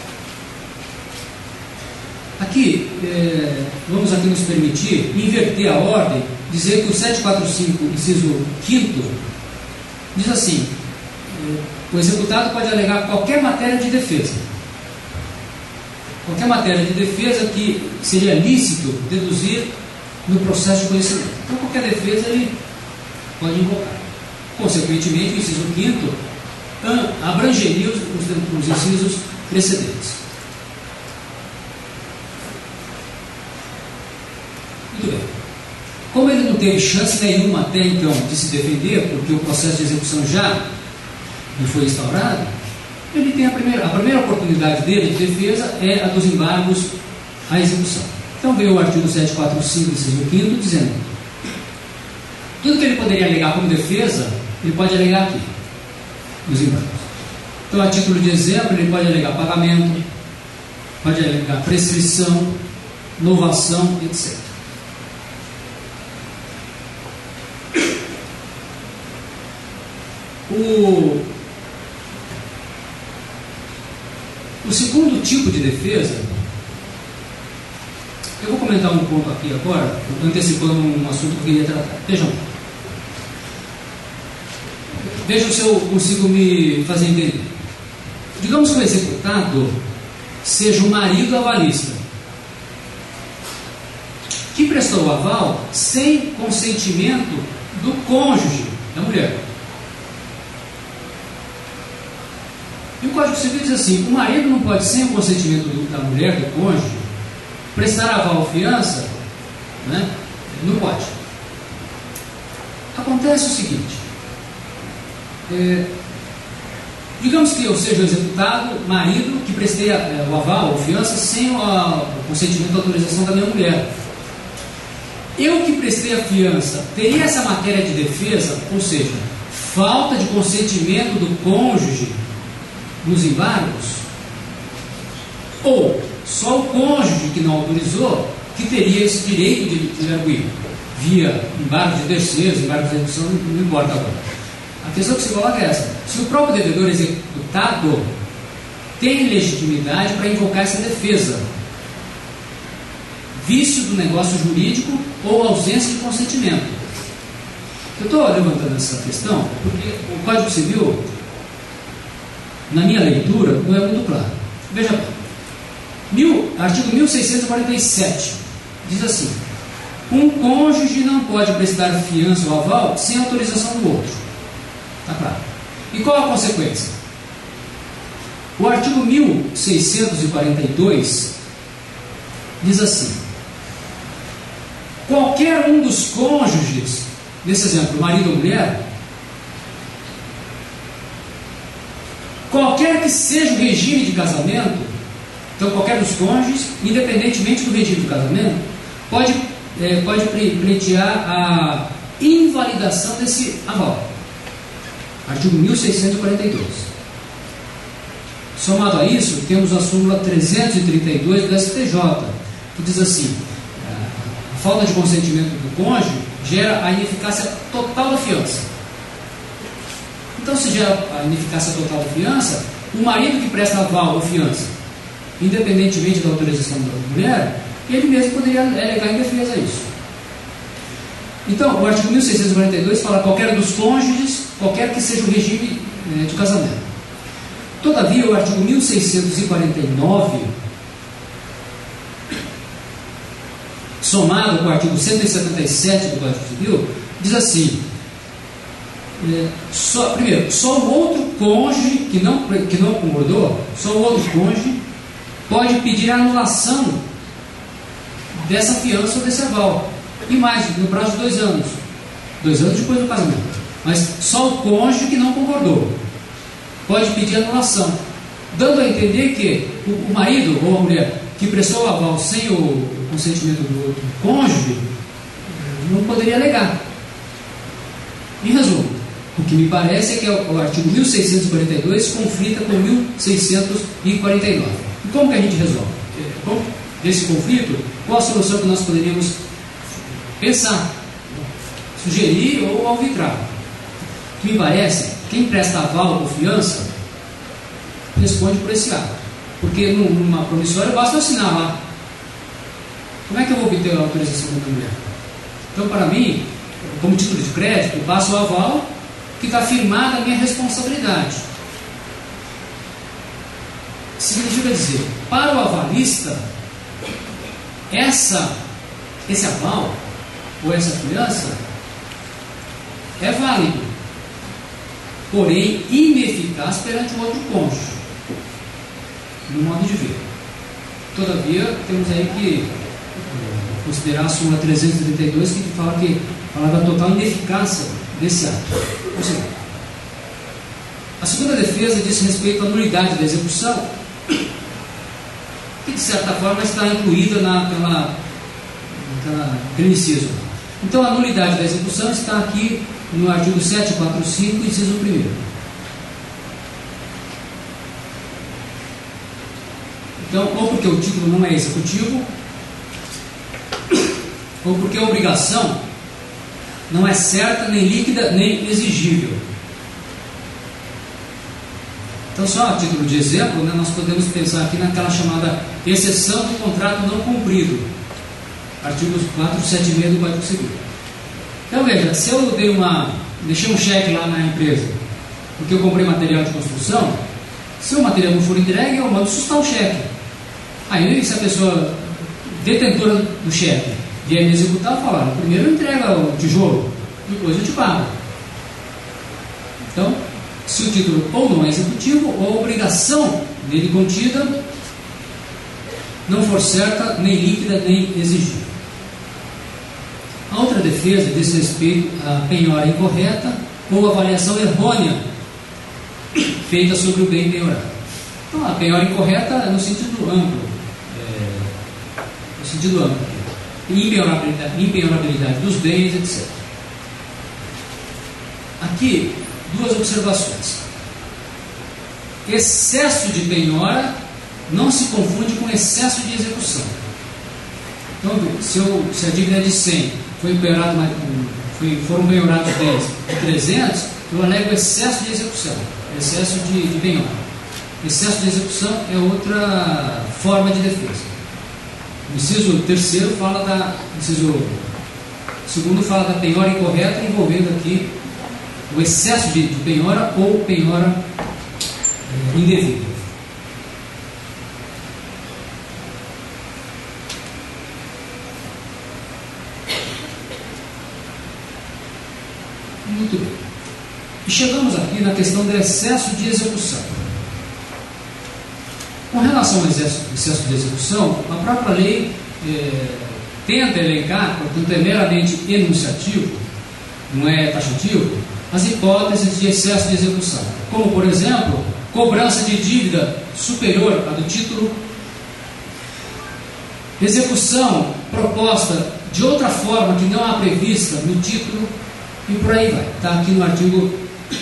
Aqui, vamos aqui nos permitir inverter a ordem, dizer que o 745, inciso 5º, diz assim: o executado pode alegar qualquer matéria de defesa. Qualquer matéria de defesa que seria lícito deduzir no processo de conhecimento. Então, qualquer defesa ele pode invocar. Consequentemente, o inciso 5º abrangeria os incisos precedentes. Tudo bem. Como ele não teve chance nenhuma até então de se defender, porque o processo de execução já não foi instaurado, ele tem a primeira oportunidade dele de defesa é a dos embargos à execução. Então veio o artigo 745, inciso 5º, dizendo: tudo que ele poderia alegar como defesa, ele pode alegar aqui, nos embargos. Então, a título de exemplo, ele pode alegar pagamento, pode alegar prescrição, novação, etc. O segundo tipo de defesa, eu vou comentar um ponto aqui agora, antecipando um assunto que eu queria tratar. Vejam se eu consigo me fazer entender. Digamos que o executado seja o marido avalista, que prestou o aval sem consentimento do cônjuge da mulher. E o Código Civil diz assim: o marido não pode, sem o consentimento da mulher, do cônjuge, prestar aval ou fiança, né? Não pode. Acontece o seguinte: digamos que eu seja o executado, marido, que prestei o aval ou fiança sem o consentimento da autorização da minha mulher. Eu que prestei a fiança, teria essa matéria de defesa, ou seja, falta de consentimento do cônjuge nos embargos? Ou só o cônjuge que não autorizou que teria esse direito de arguir via embargo de terceiros, embargo de execução, não importa agora. A questão que se coloca é essa: se o próprio devedor executado tem legitimidade para invocar essa defesa, vício do negócio jurídico ou ausência de consentimento. Eu estou levantando essa questão porque o Código Civil, na minha leitura, não é muito claro. Veja bem, artigo 1647 diz assim: um cônjuge não pode prestar fiança ou aval sem autorização do outro. Está claro. E qual a consequência? O artigo 1642 diz assim: qualquer um dos cônjuges, nesse exemplo, marido ou mulher, qualquer que seja o regime de casamento, então qualquer dos cônjuges, independentemente do regime de casamento, pode pleitear a invalidação desse aval. Artigo 1642. Somado a isso, temos a súmula 332 do STJ, que diz assim: a falta de consentimento do cônjuge gera a ineficácia total da fiança. Então, se gera a ineficácia total da fiança, o marido que presta aval ou fiança, independentemente da autorização da mulher, ele mesmo poderia alegar em defesa isso. Então, o artigo 1642 fala qualquer dos cônjuges, qualquer que seja o regime de casamento. Todavia, o artigo 1649, somado com o artigo 177 do Código Civil, diz assim: primeiro, só o outro cônjuge que não concordou, só o outro cônjuge pode pedir a anulação dessa fiança ou desse aval. E mais, no prazo de 2 anos. 2 anos depois do casamento. Mas só o cônjuge que não concordou pode pedir anulação, dando a entender que o marido ou a mulher que prestou o aval sem o consentimento do outro cônjuge não poderia alegar. Em resumo, o que me parece é que o artigo 1642 conflita com 1649. E como que a gente resolve? Desse conflito, qual a solução que nós poderíamos pensar, sugerir ou arbitrar? O que me parece, quem presta aval ou fiança responde por esse ato, porque numa promissória basta assinar lá. Como é que eu vou obter a autorização da mulher? Então, para mim, como título de crédito, eu passo o aval que está firmada a minha responsabilidade. Significa dizer, para o avalista, esse aval ou essa fiança é válido, porém ineficaz perante o outro cônjuge, no modo de ver. Todavia, temos aí que considerar a súmula 332, que fala da total ineficácia desse ato. Ou seja, a segunda defesa diz respeito à nulidade da execução, que de certa forma está incluída naquele inciso. Então a nulidade da execução está aqui no artigo 745, inciso 1º. Então, ou porque o título não é executivo, ou porque a obrigação não é certa, nem líquida, nem exigível. Então, só a título de exemplo, né, nós podemos pensar aqui naquela chamada exceção do contrato não cumprido, artigos 476 do Código Civil. Então, veja, se eu deixei um cheque lá na empresa, porque eu comprei material de construção, se o material não for entregue, eu mando sustar o cheque. Aí, se a pessoa detentora do cheque vier me executar, eu falo, primeiro entrega o tijolo, depois eu te pago. Então, se o título ou não é executivo, ou a obrigação nele contida não for certa, nem líquida, nem exigível. A outra defesa diz respeito à penhora incorreta ou avaliação errônea feita sobre o bem penhorado. Então, a penhora incorreta é no sentido amplo. Impenhorabilidade dos bens, etc. Aqui, duas observações. Excesso de penhora não se confunde com excesso de execução. Então, se a dívida é de 100 foram penhorados bens de 300, eu alego excesso de execução, excesso de penhora. Excesso de execução é outra forma de defesa. O inciso 3º inciso 2º fala da penhora incorreta, envolvendo aqui o excesso de penhora ou penhora indevida. Muito bem. E chegamos aqui na questão do excesso de execução. Com relação ao excesso de execução, a própria lei tenta elencar, portanto é meramente enunciativo, não é taxativo, as hipóteses de excesso de execução, como por exemplo, cobrança de dívida superior à do título, execução proposta de outra forma que não há prevista no título, e por aí vai. Está aqui no artigo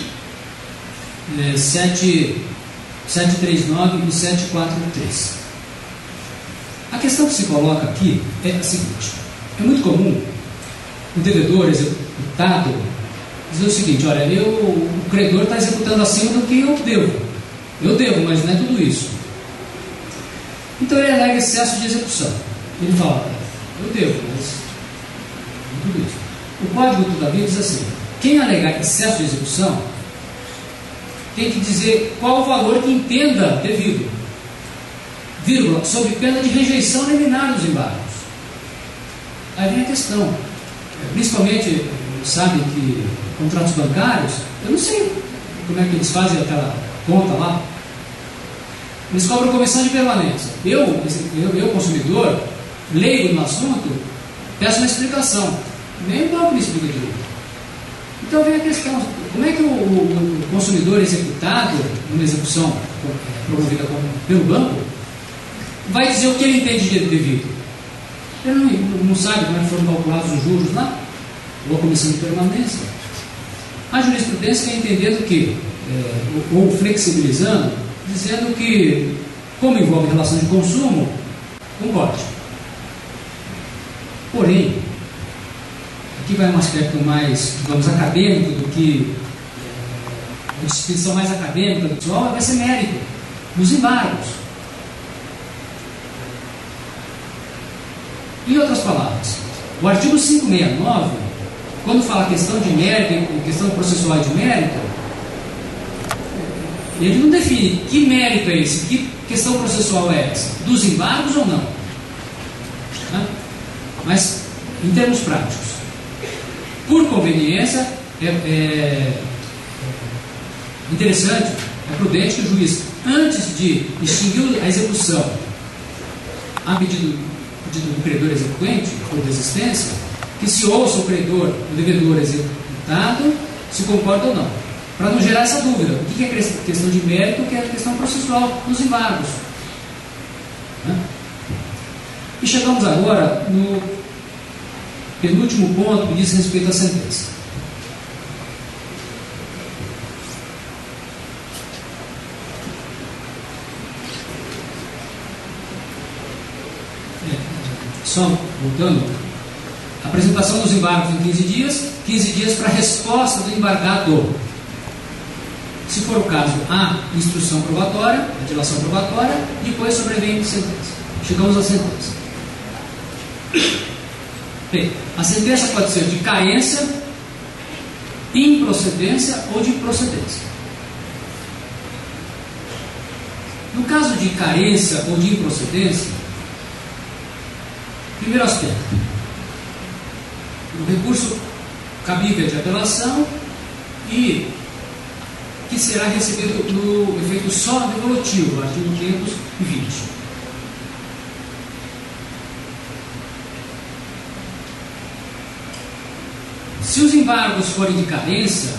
739 e 743. A questão que se coloca aqui é a seguinte: é muito comum o devedor executado dizer o seguinte: olha, o credor está executando acima do que eu devo. Eu devo, mas não é tudo isso. Então ele alega excesso de execução. Ele fala: eu devo, mas não é tudo isso. O Código, todavia, diz assim: quem alegar excesso de execução tem que dizer qual o valor que entenda devido, vírgula, sob pena de rejeição liminar dos embargos. Aí vem a questão, principalmente, sabem que contratos bancários, eu não sei como é que eles fazem aquela conta lá, eles cobram comissão de permanência. Eu consumidor, leigo no assunto, peço uma explicação, nem o banco me explica direito. Então vem a questão: como é que o consumidor executado numa execução promovida pelo banco vai dizer o que ele entende de devido? Ele não sabe como é que foram calculados os juros lá, ou a comissão de permanência. A jurisprudência quer entender que, ou flexibilizando, dizendo que, como envolve relação de consumo, concorde. Porém, aqui vai um aspecto mais, digamos, acadêmico do que a distinção mais acadêmica do pessoal, vai ser mérito nos embargos. Em outras palavras, o artigo 569, quando fala questão de mérito, questão processual de mérito, ele não define que mérito é esse, que questão processual é essa, dos embargos ou não. Né? Mas, em termos práticos, por conveniência, é interessante, é prudente que o juiz, antes de extinguir a execução a pedido do credor exequente, por desistência, que se ouça o credor, o devedor executado, se concorda ou não. Para não gerar essa dúvida. O que é questão de mérito, o que é questão processual nos embargos. E chegamos agora no penúltimo ponto que diz respeito à sentença. Só voltando, apresentação dos embargos em 15 dias para resposta do embargado. Se for o caso, há instrução probatória, a dilação probatória, depois sobrevém sentença. Chegamos à sentença. Bem, a sentença pode ser de carência, improcedência ou de procedência. No caso de carência ou de improcedência, primeiro aspecto, o recurso cabível de apelação e que será recebido no efeito só devolutivo, artigo 520. Se os embargos forem de carência,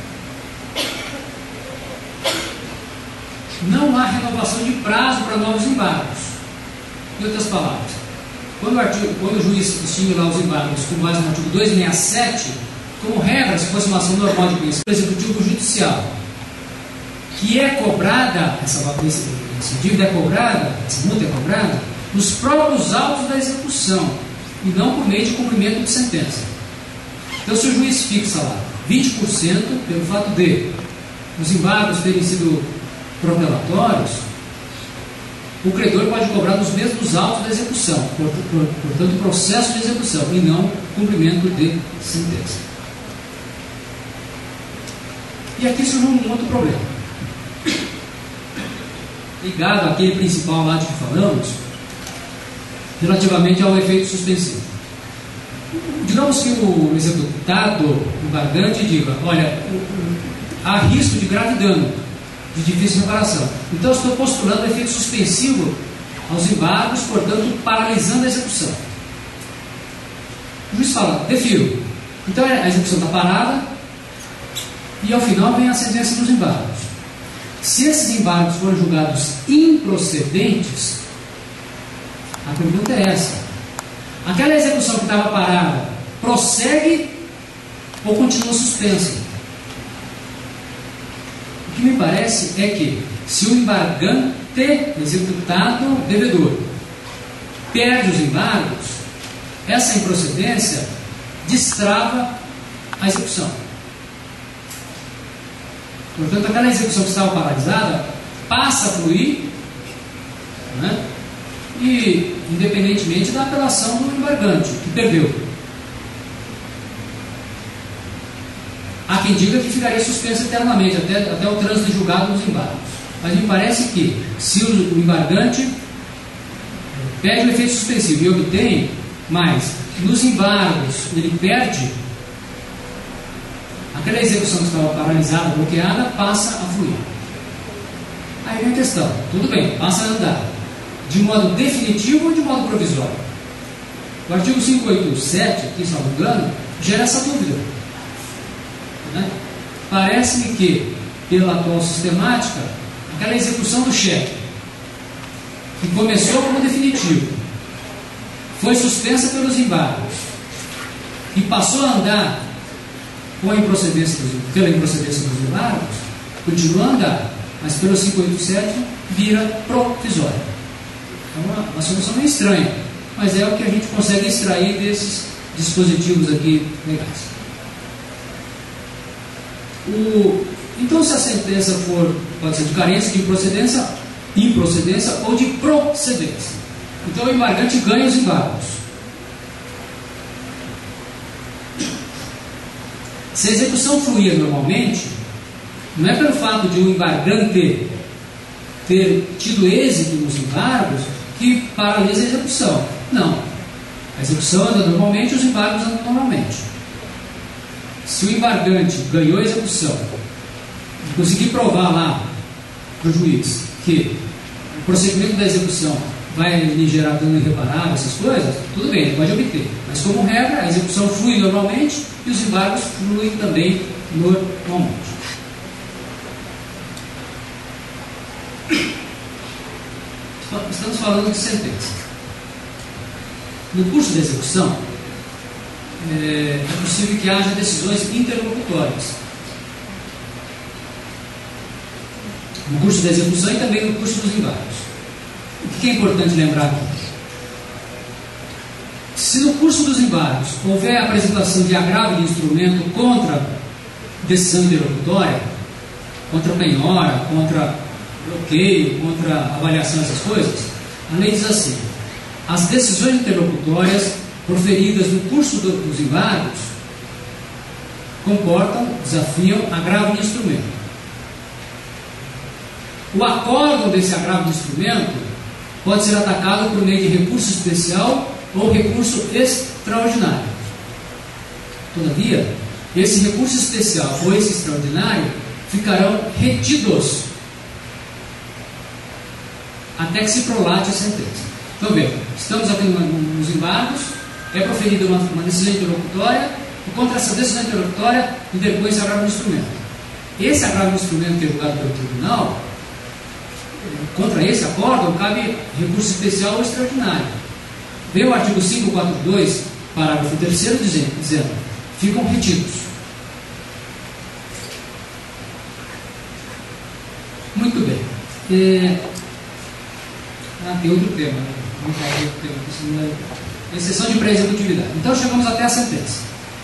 não há renovação de prazo para novos embargos. Em outras palavras, quando o juiz distingue lá os embargos com base no artigo 267, como regra, se fosse uma ação normal de conhecimento do executivo judicial, que é cobrada, essa dívida é cobrada, essa multa é cobrada, nos próprios autos da execução, e não por meio de cumprimento de sentença. Então, se o juiz fixa lá 20% pelo fato de os embargos terem sido protelatórios, o credor pode cobrar nos mesmos autos da execução, portanto, processo de execução, e não cumprimento de sentença. E aqui surge um outro problema, ligado àquele principal lá de que falamos, relativamente ao efeito suspensivo. Digamos que o executado, o embargante, diga: olha, há risco de grave dano, de difícil reparação. Então, eu estou postulando efeito suspensivo aos embargos, portanto, paralisando a execução. O juiz fala: defiro. Então, a execução está parada e, ao final, vem a sentença dos embargos. Se esses embargos forem julgados improcedentes, a pergunta é essa: aquela execução que estava parada prossegue ou continua suspensa? O que me parece é que, se o embargante executado devedor perde os embargos, essa improcedência destrava a execução. Portanto, aquela execução que estava paralisada passa a fluir, né? E independentemente da apelação do embargante, que perdeu. Há quem diga que ficaria suspensa eternamente, até o trânsito julgado dos embargos. Mas me parece que, se o embargante perde o efeito suspensivo e obtém, mas nos embargos ele perde, aquela execução que estava paralisada, bloqueada, passa a fluir. Aí vem a questão: tudo bem, passa a andar de modo definitivo ou de modo provisório? O artigo 587, aqui, se não me engano, gera essa dúvida, né? Parece-me que, pela atual sistemática, aquela execução do cheque, que começou como definitivo, foi suspensa pelos embargos e passou a andar com a improcedência pela improcedência dos embargos, continua a andar, mas pelo 587 vira provisória. É uma solução meio estranha, mas é o que a gente consegue extrair desses dispositivos aqui legais. Então, se a sentença pode ser de carência, de improcedência ou de procedência, então o embargante ganha os embargos. Se a execução fluir normalmente, não é pelo fato de o embargante ter tido êxito nos embargos que paralisa a execução. Não. A execução anda normalmente, os embargos andam normalmente. Se o embargante ganhou a execução e conseguir provar lá para o juiz que o procedimento da execução vai lhe gerar dano irreparável, essas coisas, tudo bem, ele pode obter. Mas como regra, a execução flui normalmente e os embargos fluem também normalmente. Estamos falando de sentença. No curso de execução, é possível que haja decisões interlocutórias. No curso de execução e também no curso dos embargos. O que é importante lembrar aqui? Se no curso dos embargos houver a apresentação de agravo de instrumento contra decisão interlocutória, contra penhora, contra bloqueio, contra avaliação dessas coisas, a lei diz assim: as decisões interlocutórias proferidas no curso dos embargos comportam, desafiam agravo de instrumento. O acórdão desse agravo de instrumento pode ser atacado por meio de recurso especial ou recurso extraordinário. Todavia, esse recurso especial ou esse extraordinário ficarão retidos até que se prolate a sentença. Então, veja, estamos aqui nos embargos, é proferida uma decisão interlocutória, e contra essa decisão interlocutória interpõe esse agravo de instrumento. Esse agravo de instrumento que é julgado pelo tribunal, contra esse acórdão cabe recurso especial ou extraordinário. Vê o artigo 542, parágrafo 3º, dizendo: ficam retidos. Muito bem. Tem outro tema, né? Vamos falar de outro tema, exceção de pré-executividade. Então chegamos até a sentença.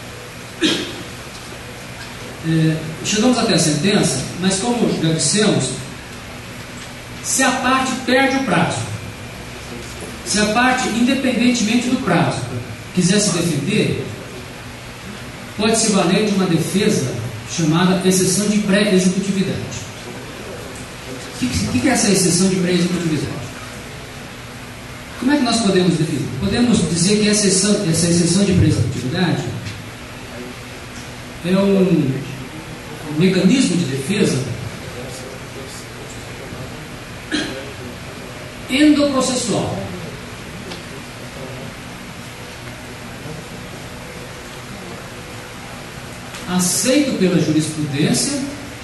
Chegamos até a sentença, mas como já dissemos, se a parte perde o prazo, se a parte, independentemente do prazo, quiser se defender, pode se valer de uma defesa chamada exceção de pré-executividade. O que é essa exceção de pré-executividade? Como é que nós podemos definir? Podemos dizer que essa exceção de pré-executividade é um mecanismo de defesa endoprocessual. Aceito pela jurisprudência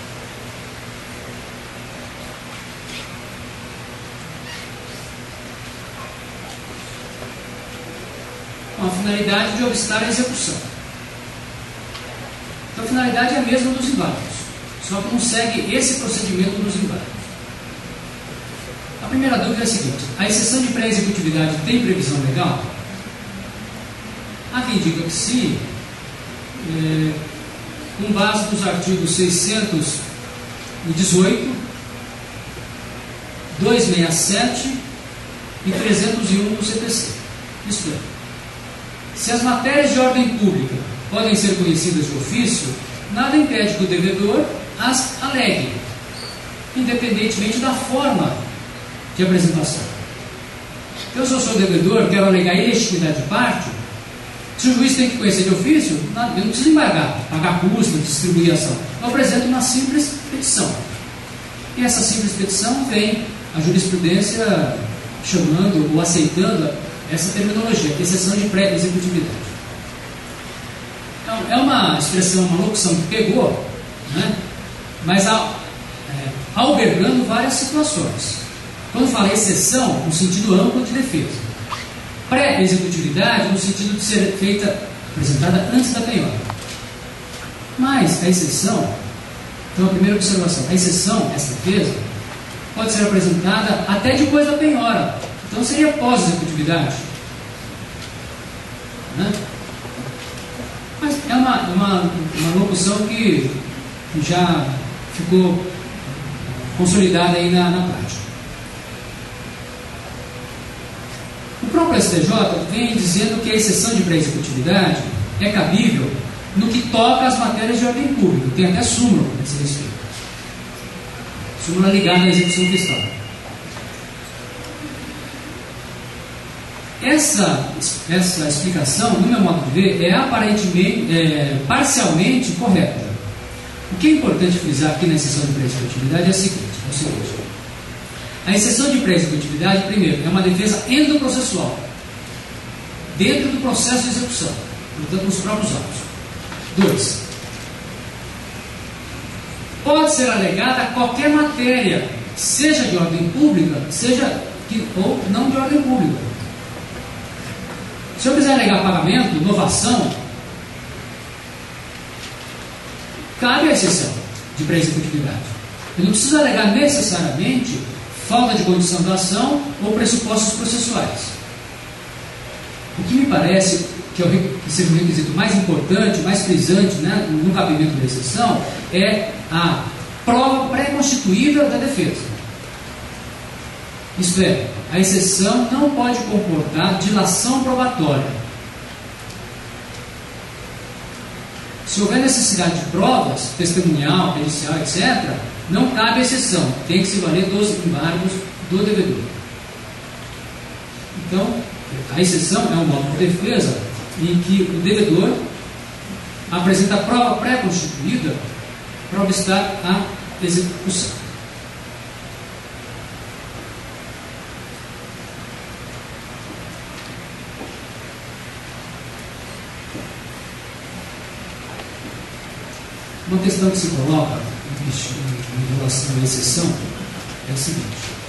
com a finalidade de obstar a execução. Então a finalidade é a mesma dos embargos, só que não segue esse procedimento dos embargos. A primeira dúvida é a seguinte: a exceção de pré-executividade tem previsão legal? Há quem diga que sim, com base nos artigos 618, 267 e 301 do CPC. Isto é, se as matérias de ordem pública podem ser conhecidas de ofício, nada impede que o devedor as alegue, independentemente da forma de apresentação. Então, se eu sou devedor, quero alegar ilegitimidade de parte, se o juiz tem que conhecer de ofício, eu não preciso embargar, pagar custo, distribuir a ação. Eu apresento uma simples petição. E essa simples petição vem a jurisprudência chamando ou aceitando essa terminologia, exceção de pré-executividade. Então, é uma expressão, uma locução que pegou, né? Mas albergando várias situações. Quando fala exceção, no sentido amplo de defesa. Pré-executividade, no sentido de ser feita, apresentada antes da penhora. Mas a exceção, então a primeira observação, a exceção, essa defesa, pode ser apresentada até depois da penhora. Então seria pós-executividade. Né? Mas é uma locução que já ficou consolidada aí na prática. O próprio STJ vem dizendo que a exceção de pré-executividade é cabível no que toca às matérias de ordem pública. Tem até súmula a esse respeito. Súmula ligada à execução fiscal. Essa explicação, no meu modo de ver, é parcialmente correta. O que é importante frisar aqui na exceção de pré-executividade é o seguinte: A exceção de pré-executividade, primeiro, é uma defesa endoprocessual, dentro do processo de execução, portanto, nos próprios autos. 2. Pode ser alegada qualquer matéria, seja de ordem pública, ou não de ordem pública. Se eu quiser alegar pagamento, inovação, cabe a exceção de pré-executividade. Eu não preciso alegar necessariamente falta de condição da ação ou pressupostos processuais. O que me parece que seja o requisito mais importante, mais frisante, né, no cabimento da exceção, é a prova pré-constituída da defesa. Isto é, a exceção não pode comportar dilação probatória. Se houver necessidade de provas, testemunhal, pericial, etc., não cabe exceção, tem que se valer dos embargos do devedor. Então, a exceção é um modo de defesa em que o devedor apresenta a prova pré-constituída para obstar a execução. Uma questão que se coloca em relação à exceção é a seguinte: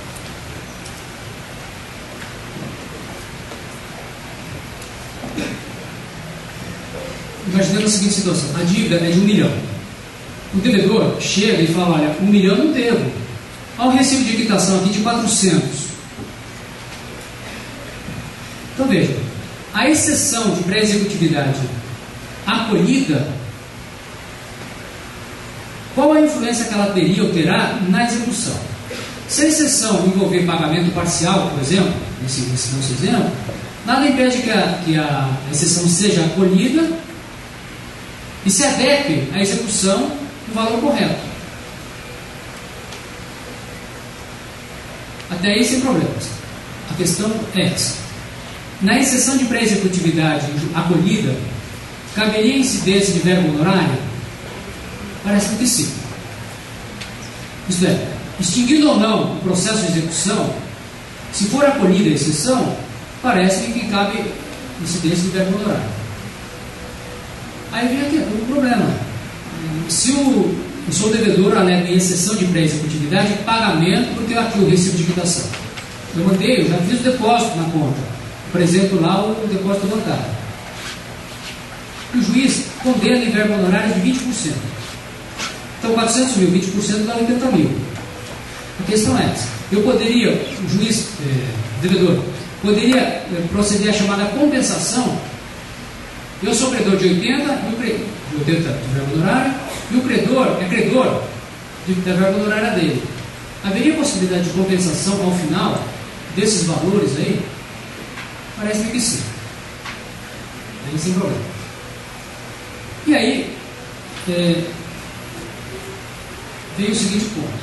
imaginando a seguinte situação: a dívida é de 1 milhão. O devedor chega e fala: olha, 1 milhão não devo. Há um recibo de quitação aqui de 400. Então veja, a exceção de pré-executividade acolhida, qual a influência que ela teria ou terá na execução? Se a exceção envolver pagamento parcial, por exemplo, nesse nosso exemplo, nada impede que a exceção seja acolhida e se adeque à execução no valor correto. Até aí sem problemas. A questão é essa: na exceção de pré-executividade acolhida, caberia incidência de verba honorária? Parece que sim. Isto é, extinguindo ou não o processo de execução, se for acolhida a exceção, parece que cabe incidência de verba honorária. Aí vem aqui o problema. Se o seu devedor alega em exceção de pré-executividade pagamento, porque aqui o recibo de quitação. Eu já fiz o depósito na conta, apresento lá o depósito bancário. O juiz condena em verba honorária de 20%. Então, 400 mil, 20% dá 80 mil. A questão é essa: eu poderia, o juiz, devedor, poderia proceder à chamada compensação. Eu sou credor de 80 de verba honorária, e o credor é credor da verba honorária dele. Haveria possibilidade de compensação ao final desses valores aí? Parece-me que sim. Aí sem problema. E aí, vem o seguinte ponto: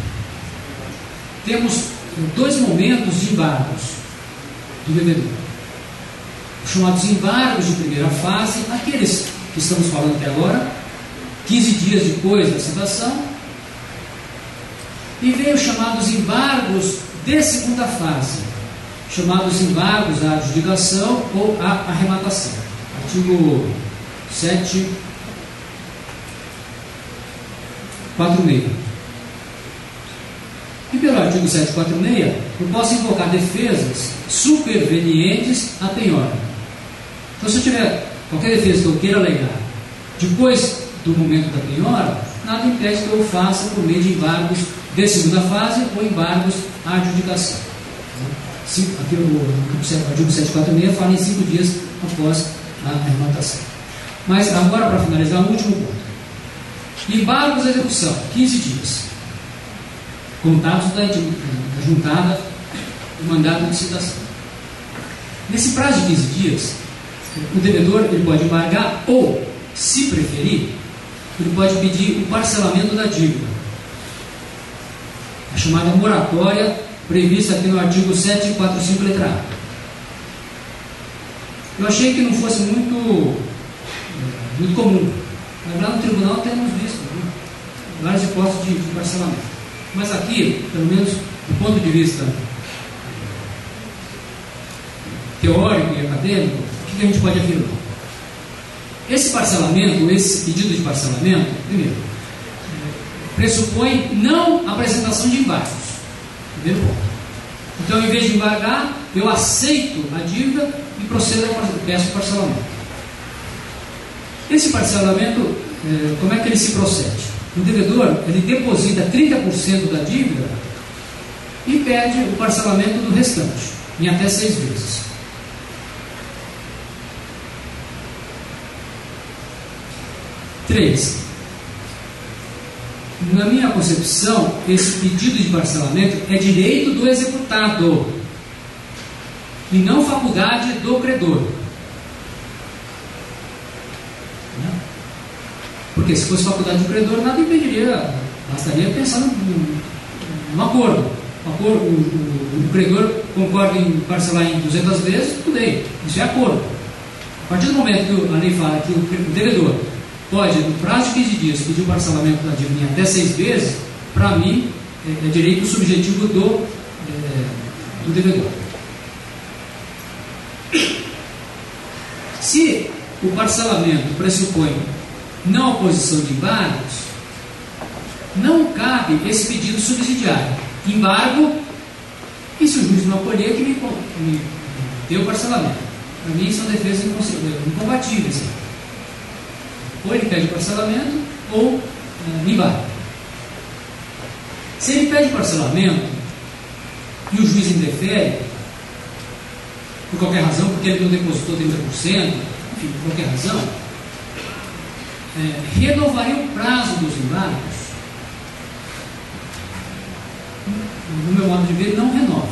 temos 2 momentos de embargos do devedor, os chamados embargos de primeira fase, aqueles que estamos falando até agora, 15 dias depois da citação, e vem os chamados embargos de segunda fase, chamados embargos à adjudicação ou à arrematação. Artigo 746. E pelo artigo 746, eu posso invocar defesas supervenientes à penhora. Então, se eu tiver qualquer defesa que eu queira alegar depois do momento da penhora, nada impede que eu faça por meio de embargos de segunda fase ou embargos à adjudicação. Aqui o artigo 746 fala em 5 dias após a arrematação. Mas agora, para finalizar, o último ponto: embargos à execução, 15 dias, contados da juntada do mandato de citação. Nesse prazo de 15 dias, o devedor ele pode embargar ou, se preferir, ele pode pedir o parcelamento da dívida, a chamada moratória prevista aqui no artigo 745, letra A. Eu achei que não fosse muito comum, mas lá no tribunal temos visto várias hipóteses de parcelamento. Mas aqui, pelo menos do ponto de vista teórico e acadêmico, o que a gente pode afirmar? Esse parcelamento, esse pedido de parcelamento, primeiro, pressupõe não apresentação de embargos. Primeiro ponto. Então, em vez de embargar, eu aceito a dívida e procedo peço o parcelamento. Esse parcelamento, como é que ele se procede? O devedor, ele deposita 30% da dívida e pede o parcelamento do restante, em até 6 vezes. Três, na minha concepção, esse pedido de parcelamento é direito do executado e não faculdade do credor. Porque se fosse faculdade do credor, nada impediria, bastaria pensar num acordo. O credor concorda em parcelar em 200 vezes, tudo bem, isso é acordo. A partir do momento que a lei fala que o devedor pode, no prazo de 15 dias, pedir o parcelamento da dívida em até 6 vezes, para mim, é direito subjetivo do devedor. Se o parcelamento pressupõe não oposição de embargos, não cabe esse pedido subsidiário. Embargo, e se o juiz não acolher, que me dê o parcelamento. Para mim, são defesas incompatíveis. Ou ele pede parcelamento, ou embargo. Se ele pede parcelamento e o juiz indefere, por qualquer razão, porque ele não depositou 30%, enfim, por qualquer razão, renovaria o prazo dos embargos. No meu modo de ver, não renova.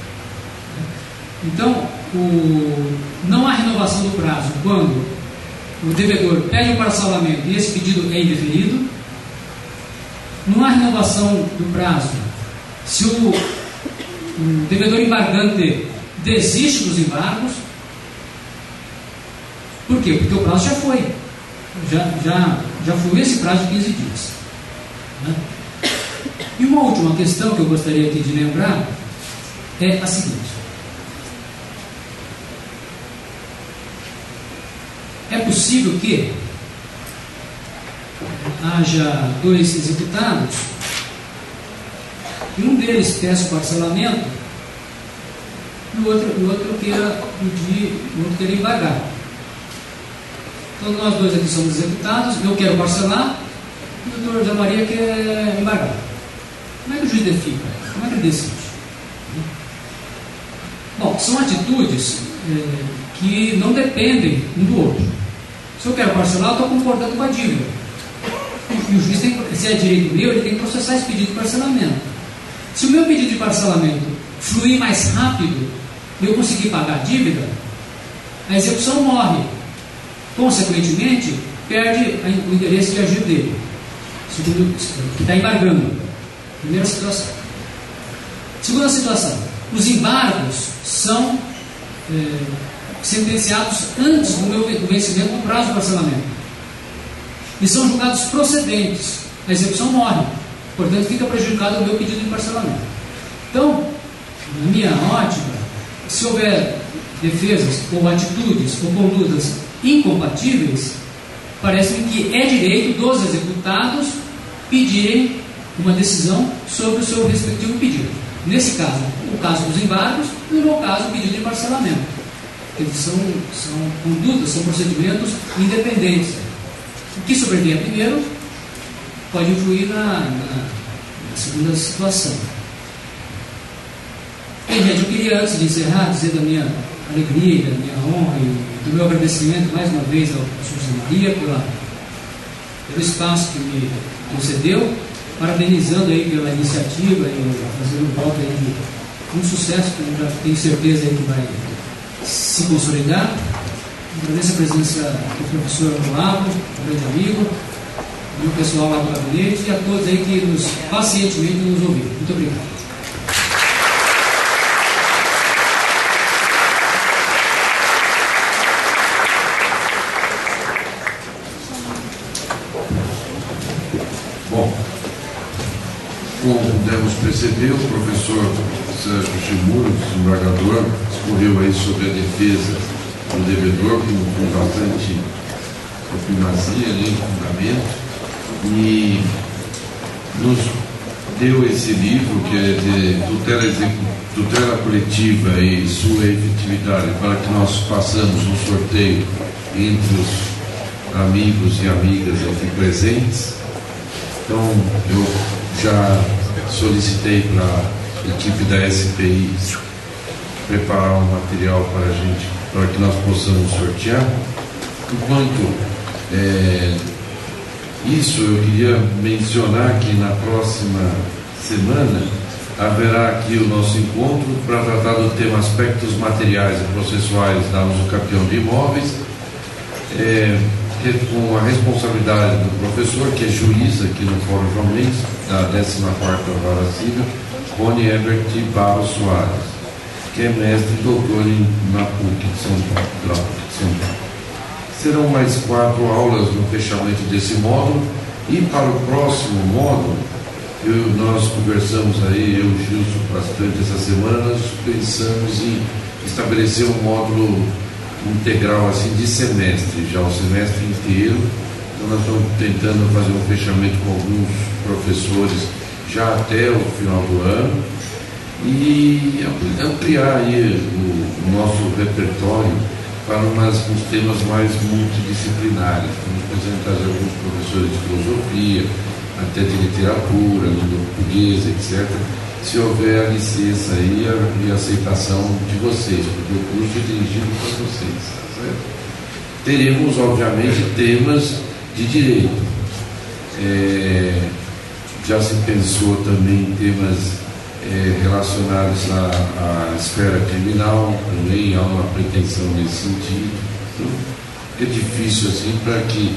Então, não há renovação do prazo quando o devedor pede o parcelamento e esse pedido é indeferido. Não há renovação do prazo se o devedor embargante desiste dos embargos. Por quê? Porque o prazo já foi. Já foi esse prazo de 15 dias. Né? E uma última questão que eu gostaria aqui de lembrar é a seguinte: é possível que haja 2 executados e um deles peça o parcelamento e o outro queira pedir, o outro queira embargar. Então nós 2 aqui somos executados, eu quero parcelar e o doutor José Maria quer embargar. Como é que o juiz define? Como é que ele decide? Bom, são atitudes que não dependem um do outro. Se eu quero parcelar, eu estou concordando com a dívida. E o juiz tem, se é direito meu, ele tem que processar esse pedido de parcelamento. Se o meu pedido de parcelamento fluir mais rápido e eu conseguir pagar a dívida, a execução morre. Consequentemente, perde o interesse de agir dele, segundo que está embargando. Primeira situação. Segunda situação: os embargos são sentenciados antes do vencimento do prazo do parcelamento e são julgados procedentes. A execução morre, portanto fica prejudicado o meu pedido de parcelamento. Então, na minha ótica, se houver defesas ou atitudes ou condutas incompatíveis, parece-me que é direito dos executados pedirem uma decisão sobre o seu respectivo pedido. Nesse caso, o caso dos embargos, e no caso, o pedido de parcelamento. Eles são condutas, são procedimentos independentes. O que sobrevier primeiro pode influir na segunda situação. Gente, eu queria, antes de encerrar, dizer da minha alegria, da minha honra e do meu agradecimento mais uma vez ao professor José Maria pelo espaço que me concedeu, parabenizando aí pela iniciativa e fazendo um voto aí de um sucesso que eu já tenho certeza aí que vai se consolidar. Agradeço a presença do professor Olavo, um grande amigo, e o pessoal lá do gabinete e a todos aí que pacientemente nos ouviram. Muito obrigado. Como pudemos perceber, o professor Sérgio Shimura, desembargador, escorreu aí sobre a defesa do devedor com bastante primazia, né, fundamento, e nos deu esse livro que é de tutela coletiva e sua efetividade, para que nós façamos um sorteio entre os amigos e amigas aqui presentes. Então, eu já solicitei para a equipe da SPI preparar um material para a gente, para que nós possamos sortear. Enquanto isso, eu queria mencionar que na próxima semana haverá aqui o nosso encontro para tratar do tema aspectos materiais e processuais da usucapião de imóveis, com a responsabilidade do professor, que é juiz aqui no Fórum João Mendes, da 14ª Vara Civil, Rony Herbert Barros Soares, que é mestre e doutor na PUC de São Paulo. Serão mais 4 aulas no fechamento desse módulo, e para o próximo módulo, nós conversamos aí, eu e o Gilson, bastante essa semana. Nós pensamos em estabelecer um módulo integral assim de semestre, já o semestre inteiro. Então nós estamos tentando fazer um fechamento com alguns professores já até o final do ano e ampliar aí o nosso repertório para uns temas mais multidisciplinares. Vamos apresentar alguns professores de filosofia, até de literatura, língua portuguesa, etc. Se houver a licença aí e a aceitação de vocês, porque o curso é dirigido para vocês, tá certo? Teremos, obviamente, temas de direito. Já se pensou também em temas relacionados à esfera criminal, também há uma pretensão nesse sentido. Então, é difícil assim para que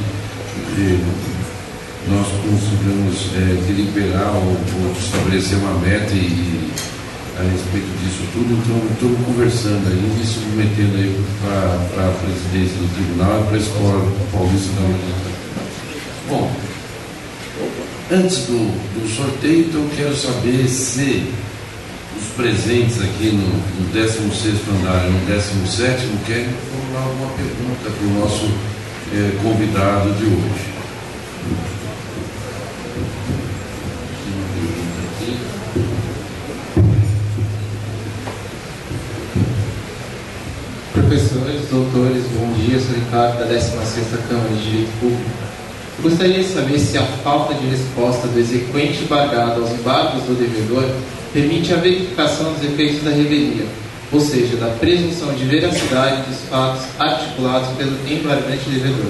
nós consigamos deliberar ou estabelecer uma meta a respeito disso tudo. Então, estamos conversando aí e submetendo aí para a presidência do tribunal e para a Escola Paulista da Magistratura. Bom, antes do sorteio, então, quero saber se os presentes aqui no 16º andar e no 17º querem formular alguma pergunta para o nosso convidado de hoje. Professores, doutores, bom dia. Sou Ricardo, da 16ª Câmara de Direito Público. Eu gostaria de saber se a falta de resposta do exequente embargado aos embargos do devedor permite a verificação dos efeitos da revelia, ou seja, da presunção de veracidade dos fatos articulados pelo embargante devedor.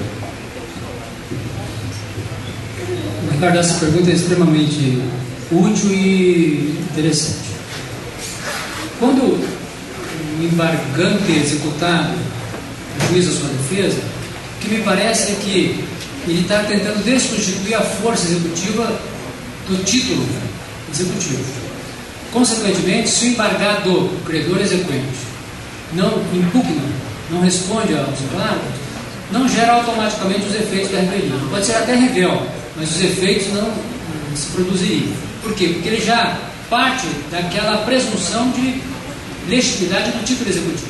Ricardo, essa pergunta é extremamente útil e interessante. Quando o embargante executado ajuiza sua defesa, o que me parece é que ele está tentando destituir a força executiva do título executivo. Consequentemente, se o embargado, o credor exequente, não impugna, não responde aos embargos, não gera automaticamente os efeitos da revelia. Pode ser até revel, mas os efeitos não se produziriam. Por quê? Porque ele já parte daquela presunção de legitimidade do título executivo.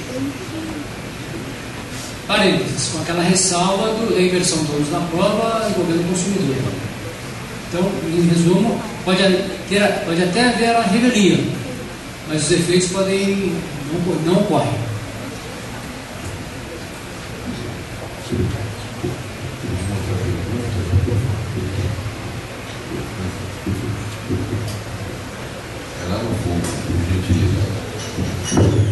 Parênteses, com aquela ressalva da inversão do ônus na prova envolvendo o consumidor. Então, em resumo, pode até haver a revelia, mas os efeitos não ocorrem. É lá no fundo, por gentileza.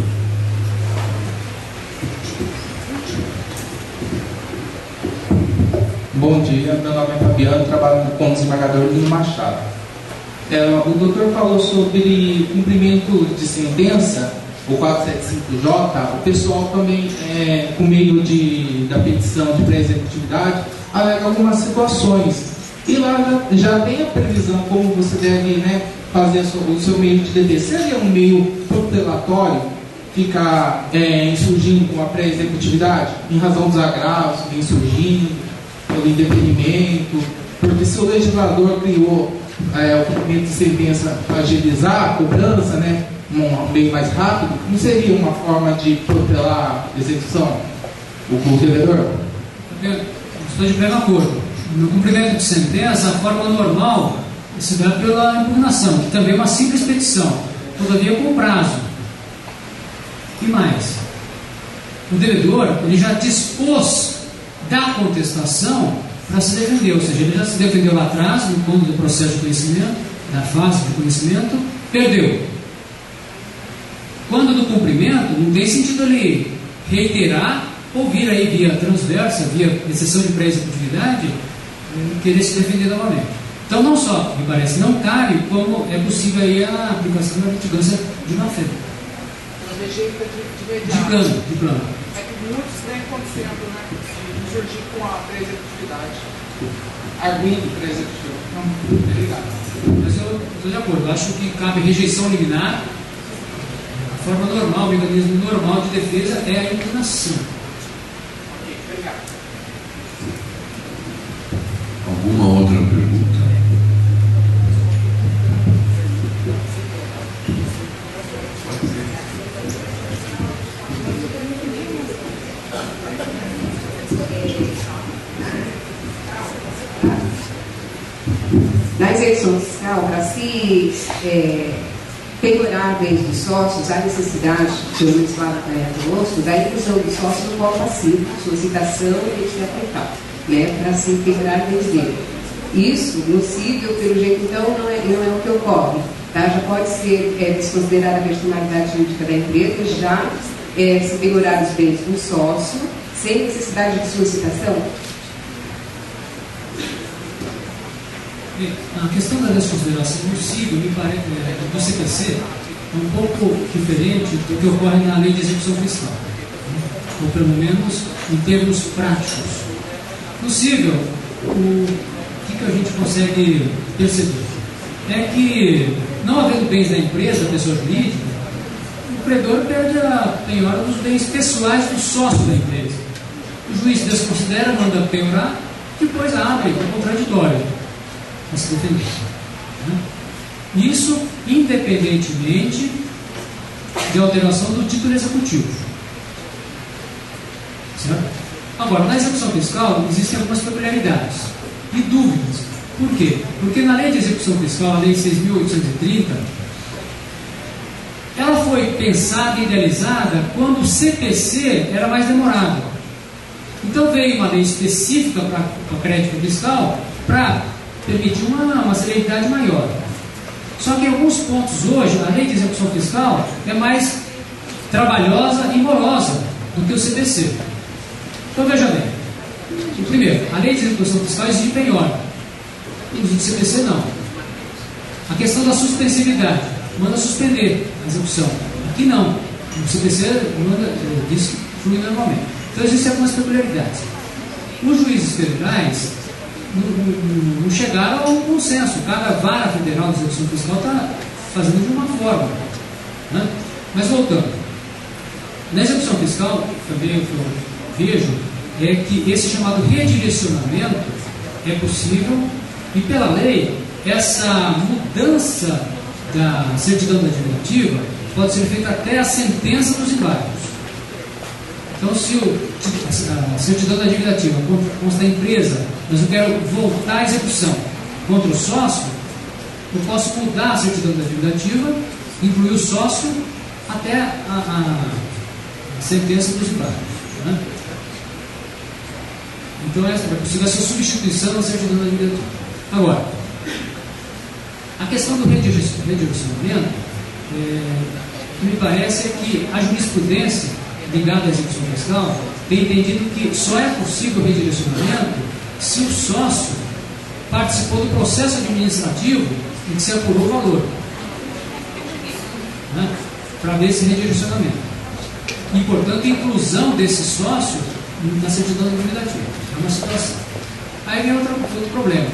Bom dia, meu nome é Fabiano, trabalho como desembargador no Machado. O doutor falou sobre cumprimento de sentença, o 475J. O pessoal também, por meio da petição de pré-executividade, alega algumas situações. E lá já tem a previsão como você deve fazer o seu meio de defesa. Seria um meio protelatório ficar insurgindo com a pré-executividade, em razão dos agravos que vem surgindo, pelo indeferimento, porque se o legislador criou o cumprimento de sentença para agilizar a cobrança, né, um meio mais rápido, não seria uma forma de protelar a execução o devedor? Estou de pleno acordo. No cumprimento de sentença, a forma normal se dá pela impugnação, que também é uma simples petição, todavia com prazo. E mais, o devedor ele já dispôs da contestação para se defender, ou seja, ele já se defendeu lá atrás, no ponto do processo de conhecimento, da fase de conhecimento, perdeu. Quando do cumprimento, não tem sentido ele reiterar ou vir aí via transversa, via exceção de pré-executividade, querer se defender novamente. Então, não só, me parece, não cabe, como é possível aí a aplicação da litigância de má-fé. De plano. É que muitos vem acontecendo, né? De surgir com a pré-executividade. Arguindo pré-executivo. Obrigado. Mas eu estou de acordo. Eu acho que cabe rejeição liminar. A forma normal, o mecanismo normal de defesa é a impugnação. Ok, obrigado. Alguma outra pergunta? Na execução fiscal, para se penhorar bens dos sócios, há necessidade, pelo menos lá na Praia do Osso, da inclusão dos sócios no qual passivo, solicitação e etc. Né, para se penhorar bens dele. Isso, no cível, pelo jeito, então, não é o que ocorre. Tá? Já pode ser desconsiderada a personalidade jurídica da empresa, já se penhorar os bens do sócio, sem necessidade de solicitação. A questão da desconsideração no cível, me parece, do CPC, é um pouco diferente do que ocorre na lei de execução fiscal, ou pelo menos em termos práticos. No cível, o que a gente consegue perceber? É que, não havendo bens da empresa, pessoa jurídica, o credor perde a penhora dos bens pessoais do sócio da empresa. O juiz desconsidera, manda penhorar, depois abre o contraditório para se defender. Isso independentemente de alteração do título executivo. Certo? Agora, na execução fiscal existem algumas peculiaridades e dúvidas. Por quê? Porque na lei de execução fiscal, a lei 6.830, ela foi pensada e idealizada quando o CPC era mais demorado. Então veio uma lei específica para crédito fiscal para permitir uma celeridade maior. Só que em alguns pontos hoje, a lei de execução fiscal é mais trabalhosa e morosa do que o CPC. Então veja bem, primeiro, a lei de execução fiscal exige penhora, o CPC não. A questão da suspensividade, manda suspender a execução, aqui não, o CPC manda, diz que flui normalmente. Então existem algumas peculiaridades. Os juízes federais não chegaram a um consenso, cada vara federal de execução fiscal está fazendo de uma forma, né? Mas voltando, na execução fiscal, também o que eu vejo é que esse chamado redirecionamento é possível e pela lei essa mudança da certidão da dívida ativa pode ser feita até a sentença dos embargos. Então, se a certidão da dívida ativa consta a empresa, mas eu quero voltar à execução contra o sócio, eu posso mudar a certidão da dívida ativa, incluir o sócio até a sentença dos embargos, né? Então, é possível essa substituição da certidão da dívida ativa. Agora, a questão do redirecionamento, o que me parece é que a jurisprudência ligada à execução fiscal tem entendido que só é possível o redirecionamento se o sócio participou do processo administrativo em que se apurou o valor, né, para ver esse redirecionamento. E, portanto, a inclusão desse sócio na certidão da dívida ativa. É uma situação. Aí vem outro problema.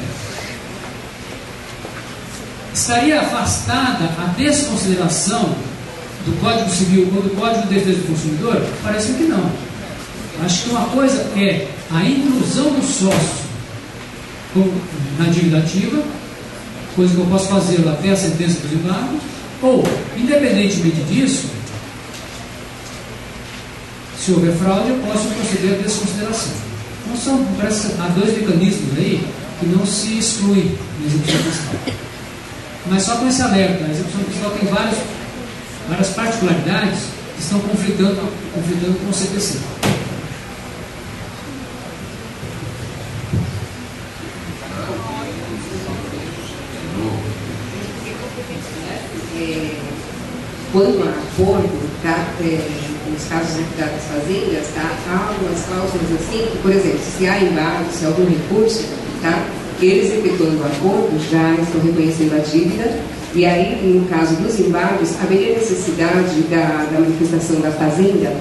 Estaria afastada a desconsideração do Código Civil ou do Código de Defesa do Consumidor? Parece que não. Acho que uma coisa é a inclusão do sócio na dívida ativa coisa que eu posso fazer até a sentença dos embargos, ou, independentemente disso, se houver fraude, eu posso proceder à desconsideração. Então, há dois mecanismos aí que não se excluem na execução fiscal. Mas só com esse alerta, a execução fiscal tem várias particularidades que estão conflitando com o CPC. Quando há acordo, tá, nos casos das fazendas, tá, há algumas cláusulas assim, que, por exemplo, se há embargo, se há algum recurso, tá, eles efetuando o acordo já estão reconhecendo a dívida, e aí, no caso dos embargos, haveria necessidade da manifestação da fazenda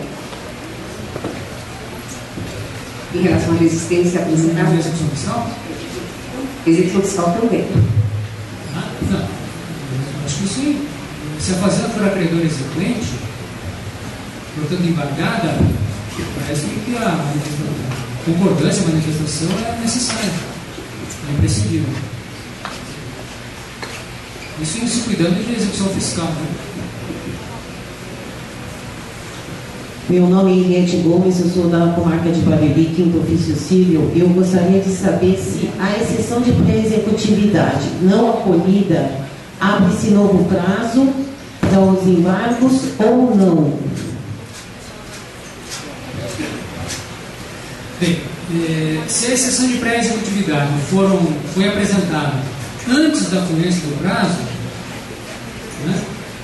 em relação à resistência apresentada? Execução fiscal? Execução fiscal também. Não. Acho que sim. Se a fazenda for acreedora exequente, portanto embargada, parece que a concordância, a manifestação é necessária, é imprescindível. Isso se cuidando de execução fiscal, né? Meu nome é Eliette Gomes, eu sou da comarca de Barueri, quinto ofício civil. Eu gostaria de saber se a exceção de pré-executividade não acolhida abre-se novo prazo aos embargos ou não? Bem, se a exceção de pré-executividade foi apresentada antes da fluência do prazo, né,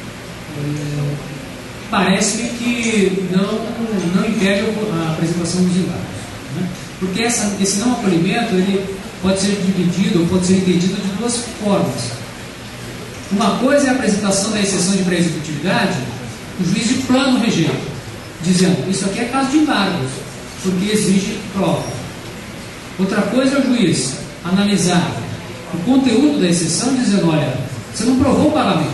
parece-me que não impede a apresentação dos embargos, né? Porque esse não acolhimento ele pode ser dividido, ou pode ser entendido de duas formas. Uma coisa é a apresentação da exceção de pré-executividade, o juiz de plano rejeita, dizendo, isso aqui é caso de embargos, porque exige prova. Outra coisa é o juiz analisar o conteúdo da exceção, dizendo, olha, você não provou o pagamento,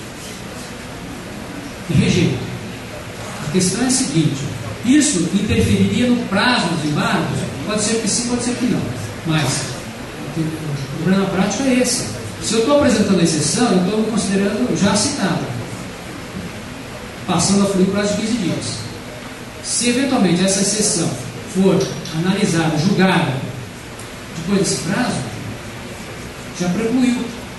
e rejeita. A questão é a seguinte, isso interferiria no prazo dos embargos? Pode ser que sim, pode ser que não, mas o problema prático é esse. Se eu estou apresentando a exceção, eu estou considerando já citada, passando a fluir o prazo de 15 dias. Se eventualmente essa exceção for analisada, julgada, depois desse prazo, já precluiu.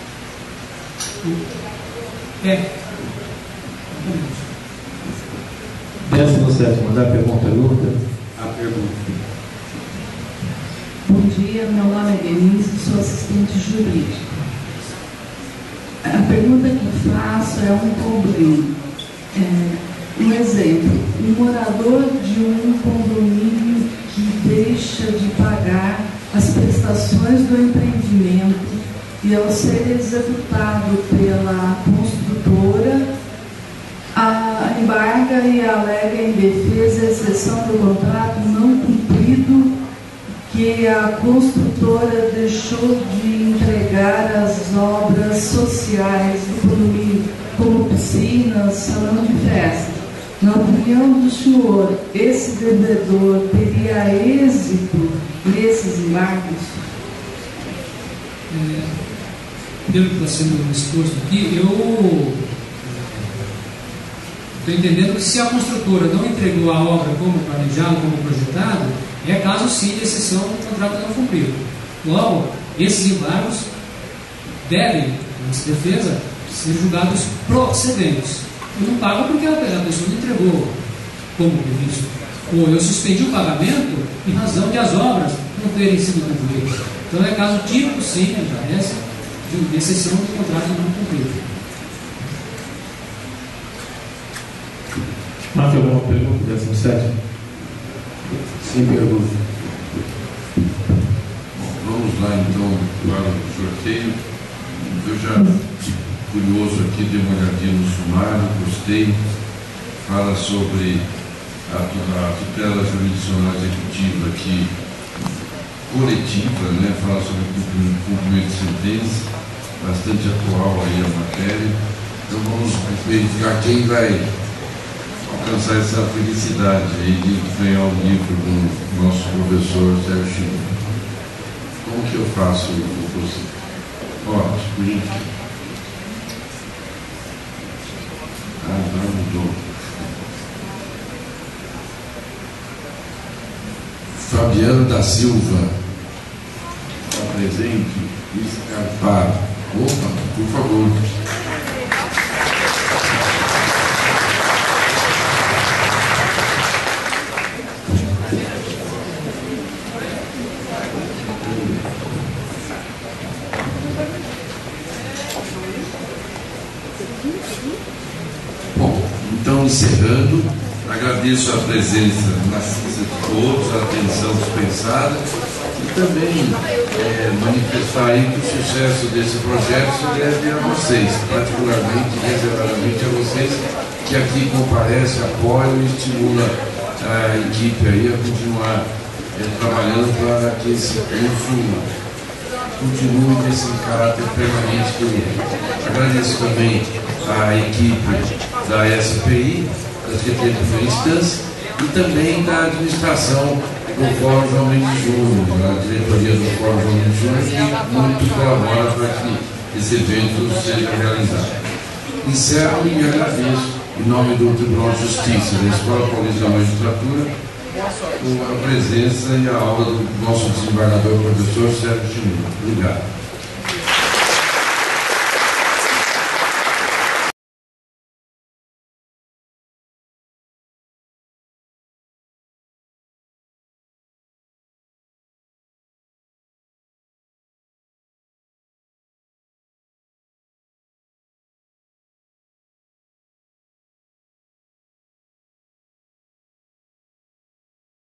Décimo sétimo, da pergunta, Lucas. A pergunta. Bom dia, meu nome é Denise, sou assistente jurídica. A pergunta que faço é um problema. Um exemplo, um morador de um condomínio que deixa de pagar as prestações do empreendimento e ao ser executado pela construtora, embarga e alega em defesa a exceção do contrato não cumprido que a construtora deixou de entregar as obras sociais do condomínio, como piscinas, salão de festa. Na opinião do senhor, esse devedor teria êxito nesses embargos? Pelo que está sendo exposto aqui, eu estou entendendo que se a construtora não entregou a obra como planejado, como projetado, é caso sim de exceção do contrato não cumprido. Logo, esses embargos devem, nessa defesa, ser julgados procedentes. Eu não pago porque a pessoa não entregou como previsto. Ou eu suspendi o pagamento em razão de as obras não terem sido concluídas. Então é caso típico, sim, já essa, de exceção do contrato não cumprido. Mais alguma pergunta, 17? Sem pergunta. Bom, vamos lá então para o sorteio. Eu já curioso aqui, dei uma olhadinha no sumário, gostei. Fala sobre a tutela jurisdicional executiva aqui, coletiva, né? Fala sobre cumprimento de sentença, bastante atual aí a matéria. Então vamos verificar quem vai alcançar essa felicidade aí de ganhar o livro com o nosso professor Sérgio Chico. Como que eu faço o Ótimo, gente. Agora mudou. Fabiano da Silva. Está presente? Escarpar. Opa, por favor. Bom, então encerrando, agradeço a presença maciça de todos, a atenção dispensada e também manifestar aí que o sucesso desse projeto se deve a vocês, particularmente, reservadamente a vocês que aqui comparecem, apoiam e estimulam a equipe aí a continuar trabalhando para que esse curso continue nesse caráter permanente que ele é. Agradeço também a equipe da SPI, da Secretaria de Primeira Instância, e também da administração do Fórum João Mendes Júnior, a diretoria do Fórum João Mendes Júnior, que muito colabora para que esse evento seja realizado. Encerro e agradeço, em nome do Tribunal de Justiça da Escola Paulista da Magistratura, a presença e a aula do nosso desembargador, professor Sérgio Chimino. Obrigado.